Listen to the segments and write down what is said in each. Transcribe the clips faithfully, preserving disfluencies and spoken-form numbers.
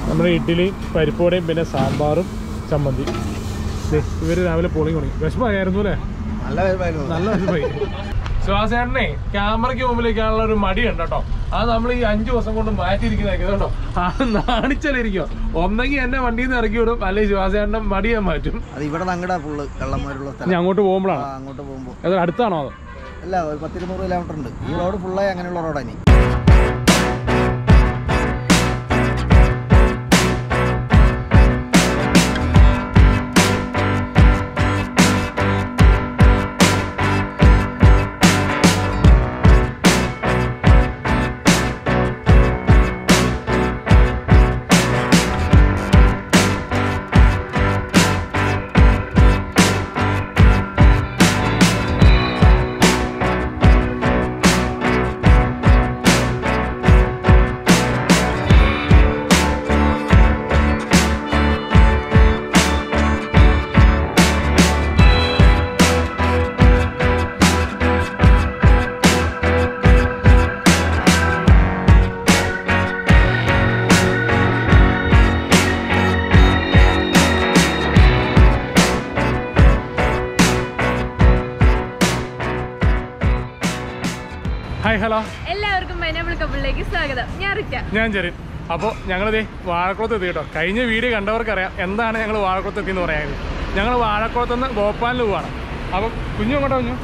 നമ്മുടെ ഇഡ്ഡലിയും പരിപ്പോടയും പിന്നെ സാമ്പാറും ചമ്മന്തി. ഇവർ രാവിലെ പോളിങ് തുടങ്ങി. വിഷമമായിരുന്നു അല്ലേ? നല്ല നല്ല വിഷമമായി. ശ്വാസേട്ടനെ ക്യാമറയ്ക്ക് മുമ്പിലേക്കാനുള്ള ഒരു മടിയുണ്ട് കേട്ടോ. അത് നമ്മൾ ഈ അഞ്ചു ദിവസം കൊണ്ട് മാറ്റിയിരിക്കുന്നതായിരിക്കും കേട്ടോ. ആ നാണിച്ചലിരിക്കോ. ഒന്നെങ്കിൽ എന്നെ വണ്ടിയിൽ നിന്ന് ഇറക്കി വിടും, അല്ലെങ്കിൽ ശ്വാസേട്ടൻ്റെ മടി ഞാൻ മാറ്റും. അത് ഇവിടെ അങ്ങടെ ഫുള്ള് കള്ളന്മാരുള്ള സ്ഥലം. അങ്ങോട്ട് പോകുമ്പോഴാണ്. അങ്ങോട്ട് പോകുമ്പോൾ അത് അടുത്താണോ? അത് അല്ല, ഒരു പത്തിരുന്നൂറ് കിലോമീറ്റർ ഉണ്ട്. ഈ റോഡ് ഫുള്ളായി അങ്ങനെയുള്ള റോഡാണ്. ഹായ് ഹലോ, എല്ലാവർക്കും പൈനാപ്പിൾ കപ്പിളിലേക്ക് സ്വാഗതം. ഞാൻ റിറ്റ, ഞാൻ ചെറിയ. അപ്പോൾ ഞങ്ങളിതേ വാഴക്കുളത്ത് എത്തി കേട്ടോ. കഴിഞ്ഞ വീഡിയോ കണ്ടവർക്കറിയാം എന്താണ് ഞങ്ങൾ വാഴക്കുളത്ത് എത്തിയെന്ന് പറയാൻ. ഞങ്ങൾ വാഴക്കുളത്തുനിന്ന് ഭോപ്പാലിൽ പോവാണ്. അപ്പോൾ കുഞ്ഞു അങ്ങോട്ടോ? കുഞ്ഞു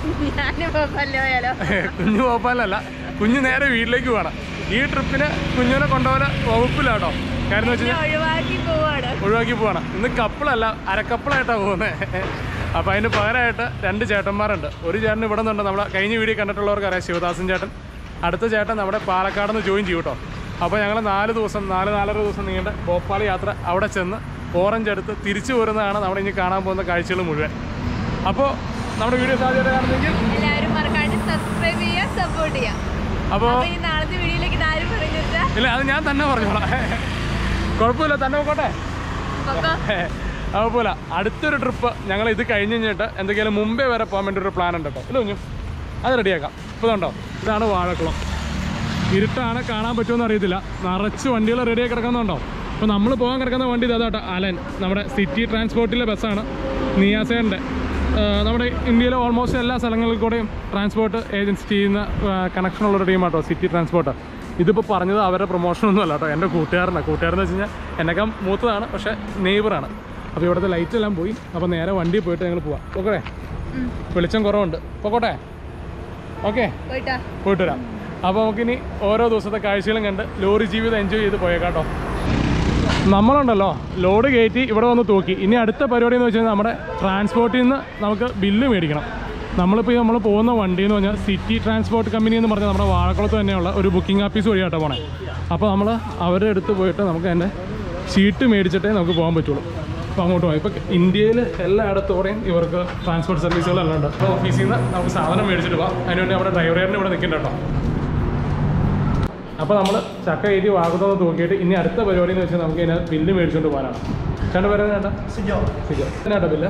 കുഞ്ഞു ഭോപ്പാലല്ല, കുഞ്ഞു നേരെ വീട്ടിലേക്ക് പോവാണ്. ഈ ട്രിപ്പിന് കുഞ്ഞിനെ കൊണ്ടുപോലെ വകുപ്പില്ലാട്ടോ. കാര്യം വെച്ച് കഴിഞ്ഞാൽ ഒഴിവാക്കി പോവാണ്. ഇന്ന് കപ്പിളല്ല, അരക്കപ്പിളായിട്ടാണ് പോകുന്നത്. അപ്പോൾ അതിന് പകരമായിട്ട് രണ്ട് ചേട്ടന്മാരുണ്ട്. ഒരു ചേട്ടൻ ഇവിടെ നിന്നുണ്ട്, നമ്മുടെ കഴിഞ്ഞ വീഡിയോ കണ്ടിട്ടുള്ളവർക്ക് അറിയാം, ശിവദാസൻ ചേട്ടൻ. അടുത്ത ചേട്ടൻ നമ്മുടെ പാലക്കാട് നിന്ന് ജോയിൻ ചെയ്യും കേട്ടോ. അപ്പോൾ ഞങ്ങൾ നാല് ദിവസം നാല് നാലര ദിവസം നീണ്ട ഭോപ്പാൽ യാത്ര അവിടെ ചെന്ന് ഓറഞ്ച് എടുത്ത് തിരിച്ചു പോരുന്നതാണ് നമ്മുടെ ഇനി കാണാൻ പോകുന്ന കാഴ്ചകൾ മുഴുവൻ. അപ്പോൾ നമ്മുടെ വീഡിയോ സാധ്യത കാണുന്നെങ്കിൽ എല്ലാവരും മറക്കാണ്ട് സബ്സ്ക്രൈബ് ചെയ്യുക, സപ്പോർട്ട് ചെയ്യുക. അപ്പോൾ നാളത്തെ വീഡിയോയിലേക്ക് ആരും പറഞ്ഞിട്ട് ഇല്ല, അത് ഞാൻ തന്നെ പറഞ്ഞോളാം. കുഴപ്പമില്ല, തന്നെ പോട്ടെ. അതുപോലെ അടുത്തൊരു ട്രിപ്പ് ഞങ്ങൾ ഇത് കഴിഞ്ഞ് കഴിഞ്ഞിട്ട് എന്തെങ്കിലും മുമ്പേ വരെ പോകാൻ വേണ്ടി ഒരു പ്ലാൻ ഉണ്ട് കേട്ടോ. ഇല്ല കുഞ്ഞു, അത് റെഡിയാക്കാം. ഇപ്പോൾ കണ്ടോ, ഇതാണ് വാഴക്കുളം. ഇരുട്ടാണ്, കാണാൻ പറ്റുമെന്ന് അറിയത്തില്ല. നിറച്ച് വണ്ടികൾ റെഡിയാക്കി കിടക്കുന്നുണ്ടോ. അപ്പോൾ നമ്മൾ പോകാൻ കിടക്കുന്ന വണ്ടി ഇതാട്ടോ, അലൻ. നമ്മുടെ സിറ്റി ട്രാൻസ്പോർട്ടിലെ ബസ്സാണ്. നിയാസേൻ്റെ നമ്മുടെ ഇന്ത്യയിലെ ഓൾമോസ്റ്റ് എല്ലാ സ്ഥലങ്ങളിൽ കൂടെയും ട്രാൻസ്പോർട്ട് ഏജൻസി ചെയ്യുന്ന കണക്ഷനുള്ളൊരു ടീമാട്ടോ സിറ്റി ട്രാൻസ്പോർട്ട്. ഇതിപ്പോൾ പറഞ്ഞത് അവരുടെ പ്രൊമോഷനൊന്നും അല്ല കേട്ടോ, എൻ്റെ കൂട്ടുകാരനാണ്. കൂട്ടുകാരെന്ന് വെച്ച് കഴിഞ്ഞാൽ എന്നെക്കാൾ മൂത്തതാണ്, പക്ഷേ നെയ്ബറാണ്. അപ്പോൾ ഇവിടുത്തെ ലൈറ്റ് എല്ലാം പോയി. അപ്പോൾ നേരെ വണ്ടിയിൽ പോയിട്ട് ഞങ്ങൾ പോവാം. ഓക്കെ, വെളിച്ചം കുറവുണ്ട്, പോക്കോട്ടെ. ഓക്കെ, പോയിട്ട് വരാം. അപ്പോൾ നമുക്കിനി ഓരോ ദിവസത്തെ കാഴ്ചകളും കണ്ട് ലോറി ജീവിതം എൻജോയ് ചെയ്ത് പോയേക്കാട്ടോ. നമ്മളുണ്ടല്ലോ ലോഡ് കയറ്റി ഇവിടെ വന്ന് തൂക്കി. ഇനി അടുത്ത പരിപാടി എന്ന് വെച്ച് കഴിഞ്ഞാൽ നമ്മുടെ ട്രാൻസ്പോർട്ടിൽ നിന്ന് നമുക്ക് ബില്ല് മേടിക്കണം. നമ്മളിപ്പോൾ നമ്മൾ പോകുന്ന വണ്ടി എന്ന് പറഞ്ഞാൽ സിറ്റി ട്രാൻസ്പോർട്ട് കമ്പനി എന്ന് പറഞ്ഞാൽ നമ്മുടെ വാഴക്കുളത്ത് തന്നെയുള്ള ഒരു ബുക്കിംഗ് ഓഫീസ് വഴിയാട്ടോ പോണേ. അപ്പോൾ നമ്മൾ അവരുടെ അടുത്ത് പോയിട്ട് നമുക്ക് അതിൻ്റെ ഷീറ്റ് മേടിച്ചിട്ടേ നമുക്ക് പോകാൻ പറ്റുള്ളൂ. അപ്പോൾ അങ്ങോട്ട് പോകാം. ഇപ്പോൾ ഇന്ത്യയിൽ എല്ലായിടത്തോടെയും ഇവർക്ക് ട്രാൻസ്പോർട്ട് സർവീസുകളെല്ലാം ഉണ്ട്. അപ്പോൾ ഓഫീസിൽ നിന്ന് നമുക്ക് സാധനം മേടിച്ചിട്ട് പോകാം. അതിനുവേണ്ടി നമ്മുടെ ഡ്രൈവറിന് ഇവിടെ നിൽക്കുന്നുണ്ട് കേട്ടോ. അപ്പോൾ നമ്മൾ ചക്ക കയറ്റി വാഴക്കുളത്ത് തൂക്കിയിട്ട് ഇനി അടുത്ത പരിപാടി എന്ന് വെച്ചാൽ നമുക്ക് ഇതിനെ ബില്ല് മേടിച്ചുകൊണ്ട് പോകാനാണ്. ചേട്ടൻ പറയുന്നത് ചേട്ടാ സിജോ സിജോ എന്നാട്ടോ ബില്ല്?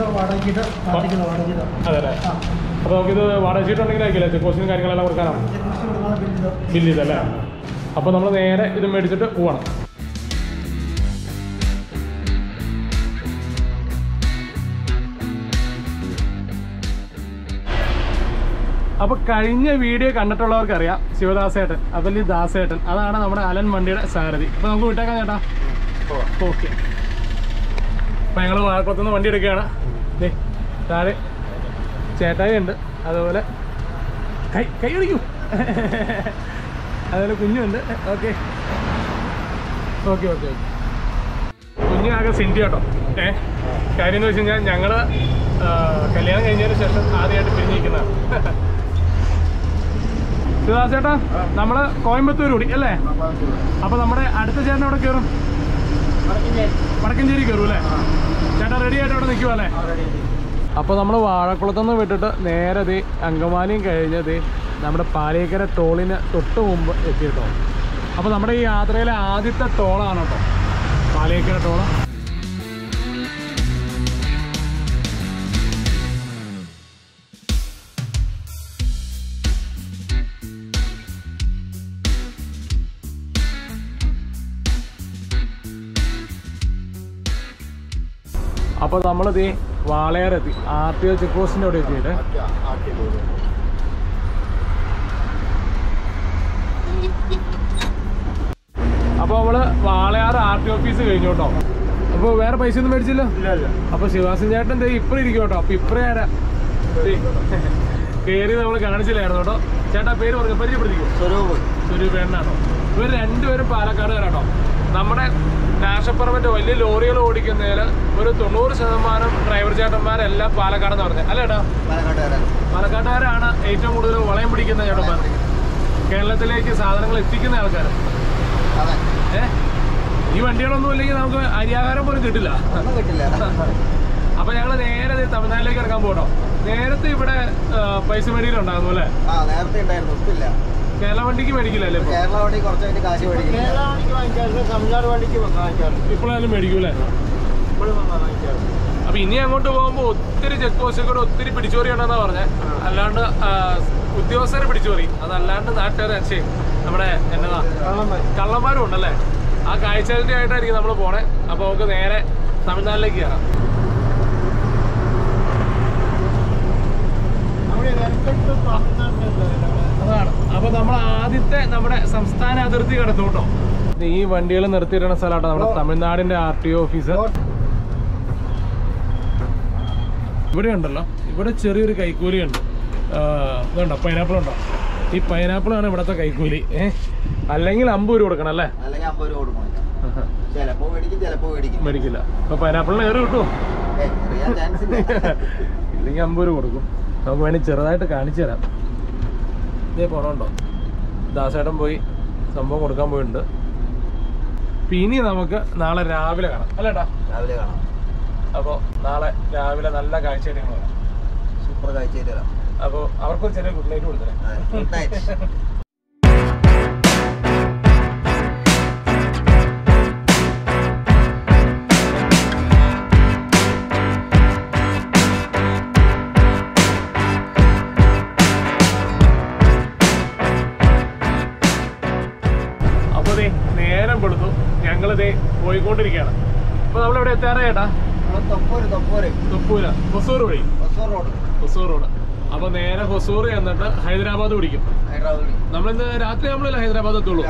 അതെ അല്ലേ. അപ്പോൾ നമുക്കിത് വാടക ഷീറ്റ് ഉണ്ടെങ്കിൽ ആയിക്കില്ലേ, ചെക്ക് പോസ്റ്റിനും കാര്യങ്ങളെല്ലാം കൊടുക്കാനാണ് ബില്ല് ഇതല്ലേ. അപ്പോൾ നമ്മൾ നേരെ ഇത് മേടിച്ചിട്ട് പോകണം. അപ്പോൾ കഴിഞ്ഞ വീഡിയോ കണ്ടിട്ടുള്ളവർക്കറിയാം ശിവദാസേട്ടൻ, അതല്ലേ ദാസേട്ടൻ, അതാണ് നമ്മുടെ അലൻ വണ്ടിയുടെ സാരഥി. അപ്പോൾ നമുക്ക് വിട്ടേക്കാം ചേട്ടാ. ഓക്കെ, അപ്പോൾ ഞങ്ങൾ വാഴക്കുളത്തുനിന്ന് വണ്ടി എടുക്കുകയാണ്. ദേ താഴെ ചേട്ടായി ഉണ്ട്, അതുപോലെ കൈ കൈ അടിക്കൂ, അതുപോലെ കുഞ്ഞുണ്ട്. ഓക്കെ ഓക്കെ ഓക്കെ കുഞ്ഞാകെ സിൻഡി കേട്ടോ. ഏ കാര്യം എന്ന് വെച്ച് കഴിഞ്ഞാൽ ഞങ്ങൾ കല്യാണം കഴിഞ്ഞതിന് ശേഷം ആദ്യമായിട്ട് പിരിഞ്ഞിരിക്കുന്നതാണ്. ശിവദാസേട്ടാ, നമ്മൾ കോയമ്പത്തൂർ കൂടി അല്ലേ? അപ്പോൾ നമ്മുടെ അടുത്ത ചേട്ടൻ അവിടെ കയറും, വടക്കഞ്ചേരി കയറും അല്ലേ? ചേട്ടാ റെഡി ആയിട്ട് അവിടെ നിൽക്കുമോ അല്ലേ? അപ്പോൾ നമ്മൾ വാഴക്കുളത്തുനിന്ന് വിട്ടിട്ട് നേരെ ദേ അങ്കമാലിയും കഴിഞ്ഞത് നമ്മുടെ പാലേക്കര ടോളിന് തൊട്ട് മുമ്പ് എത്തിയിട്ടോ. അപ്പോൾ നമ്മുടെ ഈ യാത്രയിലെ ആദ്യത്തെ ടോളാണ് കേട്ടോ പാലേക്കര ടോള്. അപ്പോൾ നമ്മളിത് വാളയാറെത്തി, ആർ ടി ഒ ചെക്ക് പോസ്റ്റിൻ്റെ അവിടെ എത്തിയിട്ട് അപ്പോൾ നമ്മള് വാളയാറ് ആർ ടി ഓഫീസ് കഴിഞ്ഞു കേട്ടോ. അപ്പോൾ വേറെ പൈസ ഒന്നും മേടിച്ചില്ല. അപ്പോൾ ശിവാസൻ ചേട്ടൻ എന്താ ഇപ്പഴും ഇരിക്കും കേട്ടോ. അപ്പോൾ ഇപ്പഴേ ആരാ കയറി നമ്മൾ കാണിച്ചില്ലായിരുന്നു കേട്ടോ. ചേട്ടാ പേര് പറഞ്ഞു പരിചയപ്പെടുത്തിക്കും. സ്വരൂപ് സ്വരൂപേണ്ണാണോ? ഇവർ രണ്ടുപേരും പാലക്കാടുകാരാട്ടോ. നമ്മുടെ നാഷണൽ പെർമിറ്റ് വലിയ ലോറികൾ ഓടിക്കുന്നതിൽ ഒരു തൊണ്ണൂറ് ശതമാനം ഡ്രൈവർ ചേട്ടന്മാരെല്ലാം പാലക്കാടെന്ന് പറഞ്ഞത് അല്ല ചേട്ടാ? പാലക്കാട്ടുകാരാണ് ഏറ്റവും കൂടുതൽ വളയം പിടിക്കുന്ന ചേട്ടന്മാർ, കേരളത്തിലേക്ക് സാധനങ്ങൾ എത്തിക്കുന്ന ആൾക്കാർ. ഏഹ് ഈ വണ്ടികളൊന്നും ഇല്ലെങ്കിൽ നമുക്ക് അരിയാഹാരം പോലും കിട്ടില്ല. അപ്പൊ ഞങ്ങള് നേരെ തമിഴ്നാട്ടിലേക്ക് ഇറങ്ങാൻ പോകട്ടോ. നേരത്തെ ഇവിടെ പൈസ മേടിക്കലുണ്ടായിരുന്നു അല്ലേ? നേരത്തെ ഉണ്ടായിരുന്നു, കേരള വണ്ടിക്ക് മേടിക്കില്ലല്ലേ? കേരള വണ്ടി കുറച്ച് കാശ് മേടിക്കും, തമിഴ്നാട് വണ്ടിക്ക് ഇപ്പോഴായാലും മേടിക്കൂല്ലേ? അപ്പൊ ഇനി അങ്ങോട്ട് പോകുമ്പോ ഒത്തിരി ചെക്ക് പോസ്റ്റ് കൂടെ ഒത്തിരി പിടിച്ചോറി ഉണ്ടെന്നാ പറഞ്ഞേ. അല്ലാണ്ട് ഉദ്യോഗസ്ഥരെ പിടിച്ചോറി, അതല്ലാണ്ട് നാട്ടുകാരെ അച്ഛൻ നമ്മുടെ എന്നതാ കള്ളന്മാരും ഉണ്ടല്ലേ. ആ കാഴ്ചകളുടെ ആയിട്ടായിരിക്കും നമ്മൾ പോണേ. അപ്പൊ നമുക്ക് നേരെ തമിഴ്നാട്ടിലേക്ക് കയറാം. അതാണ്. അപ്പൊ നമ്മൾ ആദ്യത്തെ നമ്മുടെ സംസ്ഥാന അതിർത്തി കടന്നു കേട്ടോ. ഈ വണ്ടികൾ നിർത്തിയിടുന്ന സ്ഥലമാട്ടോ നമ്മുടെ തമിഴ്നാടിന്റെ ആർ ടി ഒ ഓഫീസ്. ഇവിടെ ഉണ്ടല്ലോ, ഇവിടെ ചെറിയൊരു കൈക്കൂലി ഉണ്ട്. ഇതുണ്ടോ പൈനാപ്പിൾ ഉണ്ടോ? ഈ പൈനാപ്പിൾ ആണ് ഇവിടത്തെ കൈക്കൂലി. ഏഹ് അല്ലെങ്കിൽ അമ്പത് രൂപ കൊടുക്കണം അല്ലേ? മേടിക്കില്ല. അപ്പൊ പൈനാപ്പിളിന് ഏറ് കിട്ടുമോ? ഇല്ലെങ്കിൽ അമ്പത് രൂപ കൊടുക്കും. നമുക്ക് വേണമെങ്കിൽ ചെറുതായിട്ട് കാണിച്ചു തരാം. ഇതേ പോണുണ്ടോ? ദാസേട്ടൻ പോയി സംഭവം കൊടുക്കാൻ പോയിട്ടുണ്ട്. ഇനി നമുക്ക് നാളെ രാവിലെ കാണാം അല്ലേട്ടാ? രാവിലെ കാണാം. അപ്പോൾ നാളെ രാവിലെ നല്ല കാഴ്ചയായിട്ട് ഞങ്ങൾ വരാം. സൂപ്പർ കാഴ്ചയായിട്ട് വരാം. അപ്പോൾ അവർക്കൊരു ചെറിയ ഗുഡ് നൈറ്റ് കൊടുത്തേ. Good night. നേരം കൊടുത്തു, ഞങ്ങളിതേ പോയിക്കൊണ്ടിരിക്കുകയാണ്. അപ്പൊ നമ്മളെവിടെ എത്താറേ ചേട്ടാ? തൊപ്പൂര ഹൊസൂർ വഴി, ഹൊസൂർ റോഡ്. അപ്പൊ നേരെ ഹൊസൂർ എന്നിട്ട് ഹൈദരാബാദ് പിടിക്കും. നമ്മളിന്ന് രാത്രി നമ്മളല്ലേ ഹൈദരാബാദ് എത്തുള്ളൂ.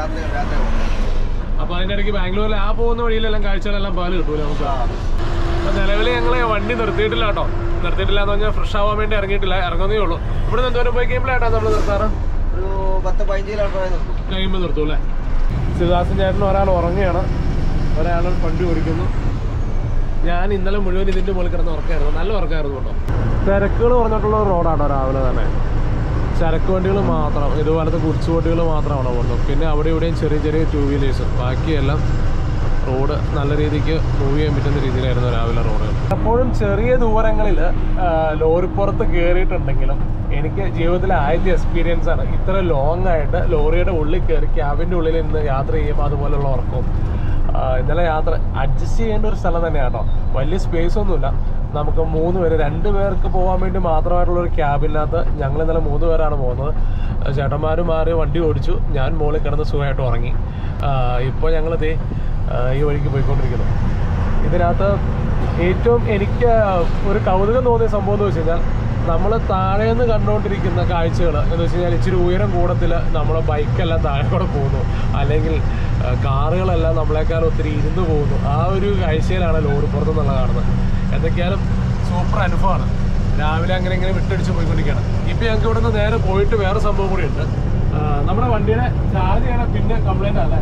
അപ്പൊ അതിന്റെ ഇടയ്ക്ക് ബാംഗ്ലൂരിൽ ആ പോകുന്ന വഴിയിലെല്ലാം കാഴ്ചകളെല്ലാം പാല് കിട്ടൂല നമുക്ക്. അപ്പൊ നിലവിൽ ഞങ്ങള് വണ്ടി നിർത്തിയിട്ടില്ല കേട്ടോ. നിർത്തിയിട്ടില്ല എന്ന് പറഞ്ഞാൽ ഫ്രഷ് ആവാൻ വേണ്ടി ഇറങ്ങിയിട്ടില്ല, ഇറങ്ങുന്നേ ഉള്ളൂ. ഇവിടെ നിന്ന് എന്തോരം പോയി കഴിയുമ്പോഴായിട്ടാ നമ്മൾ നിർത്താറ്? ഒരു പത്ത് പതിനഞ്ച് കിലോമീറ്റർ കഴിയുമ്പോൾ നിർത്തും അല്ലേ? ശിവദാസൻ ചേട്ടൻ ഒരാൾ ഉറങ്ങുകയാണ്, ഒരാൾ വണ്ടി ഓടിക്കുന്നു. ഞാൻ ഇന്നലെ മുഴുവൻ ഇതിൻ്റെ മുകളിൽ കിടന്ന് ഉറക്കായിരുന്നു, നല്ല ഉറക്കായിരുന്നു കേട്ടോ. തിരക്കുകൾ പറഞ്ഞിട്ടുള്ള റോഡാണോ രാവിലെ തന്നെ. ചരക്ക് വണ്ടികൾ മാത്രം, ഇതുപോലത്തെ കുറിച്ച് വണ്ടികൾ മാത്രമാണ് പോകുന്നത്. പിന്നെ അവിടെ ഇവിടെയും ചെറിയ ചെറിയ ടൂ വീലേഴ്സ്, ബാക്കിയെല്ലാം റോഡ് നല്ല രീതിക്ക് മൂവ് ചെയ്യാൻ പറ്റുന്ന രീതിയിലായിരുന്നു രാവിലെ റോഡുകൾ. എപ്പോഴും ചെറിയ ദൂരങ്ങളിൽ ലോറിപ്പുറത്ത് കയറിയിട്ടുണ്ടെങ്കിലും എനിക്ക് ജീവിതത്തിലെ ആദ്യത്തെ എക്സ്പീരിയൻസ് ആണ് ഇത്ര ലോങ് ആയിട്ട് ലോറിയുടെ ഉള്ളിൽ കയറി ക്യാബിൻ്റെ ഉള്ളിൽ നിന്ന് യാത്ര ചെയ്യുമ്പോൾ അതുപോലുള്ള ഉറക്കവും. ഇന്നലെ യാത്ര അഡ്ജസ്റ്റ് ചെയ്യേണ്ട ഒരു സ്ഥലം തന്നെയാണ് കേട്ടോ. വലിയ സ്പേസ് ഒന്നുമില്ല. നമുക്ക് മൂന്ന് പേര്, രണ്ട് പേർക്ക് പോകാൻ വേണ്ടി മാത്രമായിട്ടുള്ളൊരു ക്യാബിനകത്ത് ഞങ്ങൾ ഇന്നലെ മൂന്ന് പേരാണ് പോകുന്നത്. ചേട്ടന്മാർ മാറി വണ്ടി ഓടിച്ചു, ഞാൻ മുകളിൽ കിടന്ന് സുഖമായിട്ട് ഉറങ്ങി. ഇപ്പോൾ ഞങ്ങളിതേ ഈ വഴിക്ക് പോയിക്കൊണ്ടിരിക്കുന്നു. ഇതിനകത്ത് ഏറ്റവും എനിക്ക് ഒരു കൗതുകം തോന്നിയ സംഭവം എന്ന് വെച്ച് കഴിഞ്ഞാൽ, നമ്മൾ താഴേന്ന് കണ്ടുകൊണ്ടിരിക്കുന്ന കാഴ്ചകൾ എന്ന് വെച്ച് കഴിഞ്ഞാൽ ഇച്ചിരി ഉയരം കൂടത്തിൽ നമ്മളെ ബൈക്കെല്ലാം താഴെ കൂടെ പോകുന്നു, അല്ലെങ്കിൽ കാറുകളെല്ലാം നമ്മളെക്കാൾ ഒത്തിരി ഇരുന്ന് പോകുന്നു. ആ ഒരു കാഴ്ചയിലാണ് ലോറിപ്പുറത്ത് നിന്നുള്ള കാണുന്നത്. എന്തൊക്കെയാലും സൂപ്പർ അനുഭവമാണ്. രാവിലെ അങ്ങനെ ഇങ്ങനെ വിട്ടടിച്ച് പോയിക്കൊണ്ടിരിക്കുകയാണ്. ഇപ്പം ഞങ്ങൾക്ക് ഇവിടെ നിന്ന് നേരെ പോയിട്ട് വേറെ സംഭവം കൂടി ഉണ്ട്. നമ്മുടെ വണ്ടിയുടെ ചാർജ് ചെയ്യണം പിന്നെ കംപ്ലൈൻ്റ് അല്ലേ?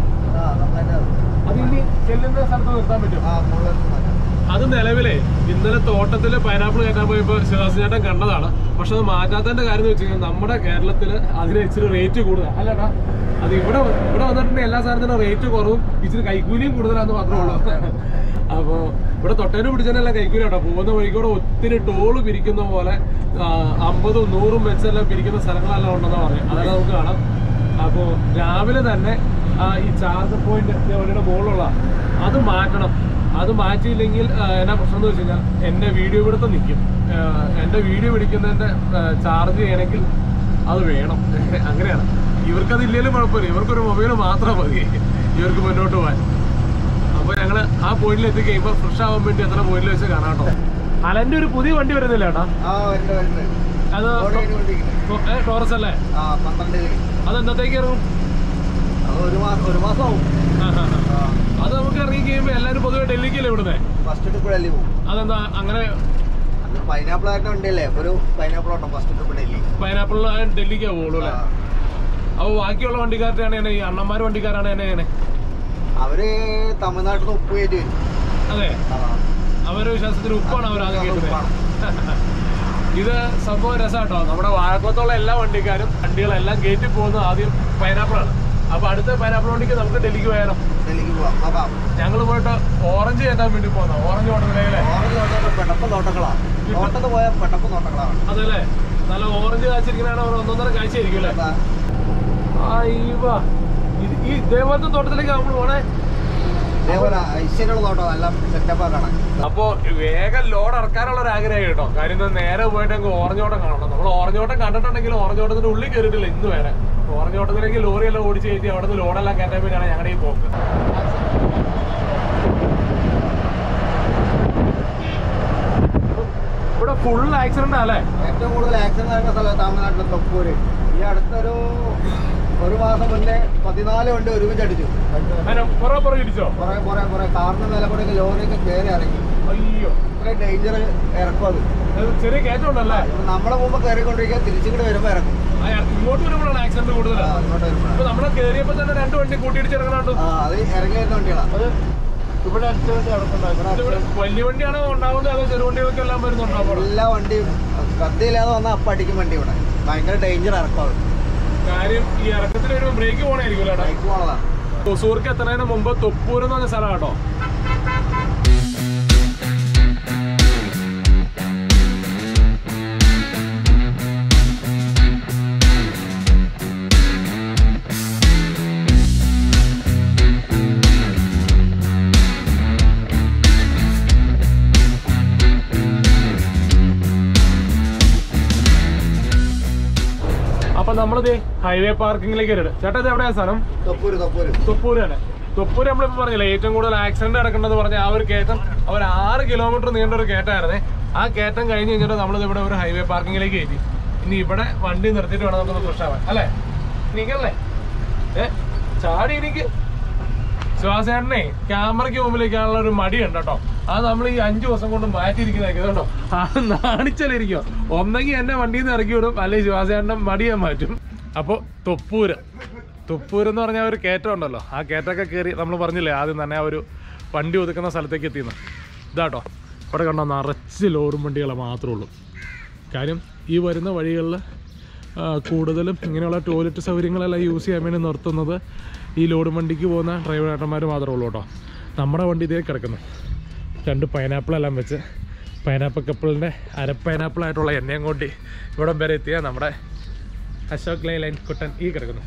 അത് ഇനി ചെല്ലുന്ന സ്ഥലത്ത് നിർത്താൻ പറ്റും. അത് നിലവിലെ ഇന്നലെ തോട്ടത്തിൽ പൈനാപ്പിൾ കയറ്റാൻ പോയപ്പോൾ ശിവദാസൻ ചേട്ടൻ കണ്ടതാണ്. പക്ഷെ അത് മാറ്റാത്തതിന്റെ കാര്യം എന്ന് വെച്ച് കഴിഞ്ഞാൽ നമ്മുടെ കേരളത്തിൽ അതിന് ഇച്ചിരി റേറ്റ് കൂടുതലാണ് അല്ലേട്ടാ? അത് ഇവിടെ ഇവിടെ വന്നിട്ടുണ്ടെങ്കിൽ എല്ലാ സാധനത്തിനും റേറ്റ് കുറവും ഇച്ചിരി കൈക്കൂലിയും കൂടുതലാന്ന് മാത്രമേ ഉള്ളൂ. അപ്പോൾ ഇവിടെ തൊട്ടേനും പിടിച്ചതിനെല്ലാം കൈക്കൂലി കേട്ടോ. പോകുന്ന വഴിക്കൂടെ ഒത്തിരി ടോള് പിരിക്കുന്ന പോലെ അമ്പതും നൂറും വെച്ചെല്ലാം പിരിക്കുന്ന സ്ഥലങ്ങളെല്ലാം ഉണ്ടെന്നാണ് പറയും. അതെല്ലാം നമുക്ക് കാണാം. അപ്പോൾ രാവിലെ തന്നെ ഈ ചാർജ് പോയിന്റ് വണ്ടിയുടെ മുകളിലുള്ള അത് മാറ്റണം. അത് മാറ്റിയില്ലെങ്കിൽ എന്നാ പ്രശ്നം എന്ന് വെച്ച് കഴിഞ്ഞാൽ എൻ്റെ വീഡിയോ പിടുത്തം നിൽക്കും. എൻ്റെ വീഡിയോ പിടിക്കുന്നതിൻ്റെ ചാർജ് ചെയ്യണമെങ്കിൽ അത് വേണം. അങ്ങനെയാണ്. ഇവർക്കത് ഇല്ലെങ്കിലും കുഴപ്പമില്ല, ഇവർക്കൊരു മൊബൈൽ മാത്രം മതി ഇവർക്ക് മുന്നോട്ട് പോകാൻ. അപ്പോൾ ഞങ്ങൾ ആ പോയിന്റിൽ എത്തി കഴിയുമ്പോൾ ഫ്രഷ് ആവാൻ വേണ്ടി എത്ര പോയിന്റിൽ വെച്ച് കാണാം കേട്ടോ. അലന്റെ ഒരു പുതിയ വണ്ടി വരുന്നില്ല ചേട്ടാ? അത് ടോറസ് അല്ലേ? അത് എന്നത്തേക്ക് ഇറങ്ങും? ഒരു മാസം ഒരു മാസമാവും. അത് നമുക്ക് ഇറങ്ങി കഴിയുമ്പോ എല്ലാരും പൊതുവെ ഡൽഹിക്കല്ലേ ഇവിടുന്നേ? ഫസ്റ്റ് ട്രിപ്പ് ഡൽഹി പോകും. അതെന്താ അങ്ങനെ? പൈനാപ്പിൾ ആയിട്ട് വണ്ടിയല്ലേ, ഒരു പൈനാപ്പിൾ ഓട്ടം ഫസ്റ്റ് ട്രിപ്പ് ഡൽഹി. പൈനാപ്പിൾ ഡൽഹിക്കാ പോകുള്ളൂ അല്ലേ? അപ്പൊ ബാക്കിയുള്ള വണ്ടിക്കാരാണ് ഈ അണ്ണന്മാർ വണ്ടിക്കാരാണ് എന്നെ? അവര് തമിഴ്നാട്ടിൽ നിന്ന് ഉപ്പ് കയറ്റി വരും. അതെ, അവരുടെ വിശ്വാസത്തിന് ഉപ്പാണ് അവർ ആദ്യം കേട്ടത്. ഇത് സംഭവം രസമാട്ടോ. നമ്മുടെ വാഴക്കുളത്തുള്ള എല്ലാ വണ്ടിക്കാരും വണ്ടികളെല്ലാം കയറ്റി പോകുന്നത് ആദ്യം പൈനാപ്പിളാണ്. അപ്പൊ അടുത്ത പൈനാപ്പിൾ വണ്ടിക്ക് നമുക്ക് ഡൽഹിക്ക് പോയാലോ? ഡൽഹിക്ക് പോവാം. ഞങ്ങൾ പോയിട്ട് ഓറഞ്ച് കയറ്റാൻ വേണ്ടി പോകുന്ന ഓറഞ്ച് തോട്ടത്തിലേ. ഓറഞ്ച് തോട്ടം പെട്ടപ്പം തോട്ടങ്ങളാണ്. തോട്ടത്ത് പോയാൽ പെട്ടപ്പം തോട്ടങ്ങളാണ്. അതല്ലേ, നല്ല ഓറഞ്ച് കാഴ്ചയിരിക്കണ ഒന്നൊന്നര കാഴ്ചയായിരിക്കും അല്ലേ? ഈ ഇതേപോലത്തെ തോട്ടത്തിലേക്ക് നമ്മൾ പോണേ. ഇതേപോലെ ഐശ്വര്യമുള്ള തോട്ടം എല്ലാം സെറ്റപ്പാ കാണാൻ. അപ്പൊ വേഗം ലോഡ് ഇറക്കാനുള്ള ഒരു ആഗ്രഹം കേട്ടോ. കാര്യം നേരെ പോയിട്ട് ഞങ്ങൾക്ക് ഓറഞ്ചോട്ടം കാണണം. നമ്മൾ ഓറഞ്ചോട്ടം കണ്ടിട്ടുണ്ടെങ്കിൽ ഓറഞ്ചോട്ടത്തിന്റെ ഉള്ളിൽ കയറിയിട്ടില്ല ഇന്ന് വരെ. ഓറഞ്ചോട്ടത്തിലേക്ക് ലോറിയെല്ലാം ഓടിച്ച് കയറ്റി അവിടെ നിന്ന് ലോഡെല്ലാം കയറ്റാൻ വേണ്ടിയാണ് ഞങ്ങളുടെ ഈ പോക്ക്. ഇവിടെ ഫുൾ ആക്സിഡന്റ് അല്ലേ? ഏറ്റവും കൂടുതൽ ആക്സിഡന്റ് ആയിരുന്ന സ്ഥലം തമിഴ്നാട്ടിലെ തൊപ്പൂര്. ഈ അടുത്തൊരു ഒരു മാസം മുന്നേ പതിനാല് വണ്ടി ഒരുമിച്ച് അടിച്ചു. കുറെ പുറകെ ഇടിച്ചോ? കുറെ കുറെ കുറെ കാറിന് മേലെ കൂടെ ലോറിയൊക്കെ കയറി ഇറങ്ങി. അയ്യോ, ഇത്രയും ഡേഞ്ചർ ഇറക്കും. അത് ചെറിയ കയറ്റം ഉണ്ടല്ലേ? നമ്മളെ മുമ്പ് കയറിക്കൊണ്ടിരിക്കുക, തിരിച്ചിങ്ങോട്ട് വരുമ്പോ ഇറക്കും. ഇങ്ങോട്ട് വരുമ്പോഴാണ് ആക്സിഡന്റ് കൂടുതലാണ്. ഇങ്ങോട്ട് വരുമ്പോൾ നമ്മളെ കയറിയപ്പോ തന്നെ രണ്ട് വണ്ടി കൂട്ടിയിടിച്ചിറങ്ങാണ്ട്. ആ അത് ഇറങ്ങി വരുന്ന വണ്ടികളാണ്. അത് ഇവിടെ വലിയ വണ്ടിയാണോ ഉണ്ടാവുന്നത് അതോ ചെറു വണ്ടികൾക്ക് എല്ലാം വരുന്നുണ്ടാവും? എല്ലാ വണ്ടിയും ശ്രദ്ധയില്ലാതെ വന്നാൽ അപ്പം അടിക്കും വണ്ടി. ഇവിടെ ഭയങ്കര ഡേഞ്ചർ ഇറക്കാവും. കാര്യം ഈ ഇറക്കത്തിൽ വരുമ്പോൾ ബ്രേക്ക് പോകണായിരിക്കും. ബൈക്ക് പോണതാണ്. തൃശ്ശൂർക്ക് എത്തുന്നതിന് മുമ്പ് തൊപ്പൂർ എന്ന് പറഞ്ഞ സ്ഥലം കേട്ടോ. അപ്പൊ നമ്മളിത് ഹൈവേ പാർക്കിങ്ങിലേക്ക് വരും. ചേട്ടാ ഇത് എവിടെയാ സ്ഥലം? തൊപ്പൂര്. തൊപ്പൂര് തൊപ്പൂര് തന്നെ. തൊപ്പൂര് നമ്മളിപ്പോ പറഞ്ഞില്ലേ ഏറ്റവും കൂടുതൽ ആക്സിഡന്റ് നടക്കുന്നത് പറഞ്ഞ ആ ഒരു കയറ്റം അവർ ആറ് കിലോമീറ്റർ നീണ്ട ഒരു കയറ്റമായിരുന്നേ. ആ കയറ്റം കഴിഞ്ഞ് കഴിഞ്ഞിട്ട് നമ്മളിത് ഇവിടെ ഒരു ഹൈവേ പാർക്കിങ്ങിലേക്ക് കയറ്റി. ഇനി ഇവിടെ വണ്ടി നിർത്തിയിട്ട് വേണം നമുക്കൊന്ന് ഫ്രഷ് ആവാൻ അല്ലേ? നീക്കല്ലേ ഏ ചാടി എനിക്ക് ശ്വാസേട്ടനെ ക്യാമറയ്ക്ക് മുമ്പിലേക്കാനുള്ള ഒരു മടിയുണ്ട് കേട്ടോ. അത് നമ്മൾ ഈ അഞ്ചു ദിവസം കൊണ്ട് മാറ്റിയിരിക്കുന്നതായിരിക്കും കേട്ടോ. അത് നാണിച്ചലിരിക്കും. ഒന്നെങ്കിൽ എന്നെ വണ്ടിയിൽ നിന്ന് ഇറക്കി വിടും, അല്ലെങ്കിൽ ശ്വാസേട്ടൻ്റെ മടിയാൻ മാറ്റും. അപ്പോൾ തൊപ്പൂര് തൊപ്പൂര് എന്ന് പറഞ്ഞാൽ ഒരു കയറ്റം ഉണ്ടല്ലോ. ആ കയറ്റമൊക്കെ കയറി നമ്മൾ പറഞ്ഞില്ലേ ആദ്യം തന്നെ ആ ഒരു വണ്ടി ഒതുക്കുന്ന സ്ഥലത്തേക്ക് എത്തിയെന്ന്. ഇതാട്ടോ ഇവിടെ കണ്ടോ നിറച്ച് ലോഡും വണ്ടികളെ മാത്രമേ ഉള്ളൂ. കാര്യം ഈ വരുന്ന വഴികളിൽ കൂടുതലും ഇങ്ങനെയുള്ള ടോയ്ലറ്റ് സൗകര്യങ്ങളെല്ലാം യൂസ് ചെയ്യാൻ വേണ്ടി നിർത്തുന്നത് ഈ ലോഡ് വണ്ടിക്ക് പോകുന്ന ഡ്രൈവർ ഏട്ടന്മാർ മാത്രമേ ഉള്ളൂ കേട്ടോ. നമ്മുടെ വണ്ടി ഇതേ കിടക്കുന്നു. രണ്ട് പൈനാപ്പിളെല്ലാം വെച്ച് പൈനാപ്പിൾ കപ്പിളിൻ്റെ അര പൈനാപ്പിളായിട്ടുള്ള എണ്ണയും കൊണ്ടി ഇവിടം വരെ എത്തിയാൽ നമ്മുടെ അശോക് ലൈൻ ലൈൻ കുട്ടൻ ഈ കിടക്കുന്നു.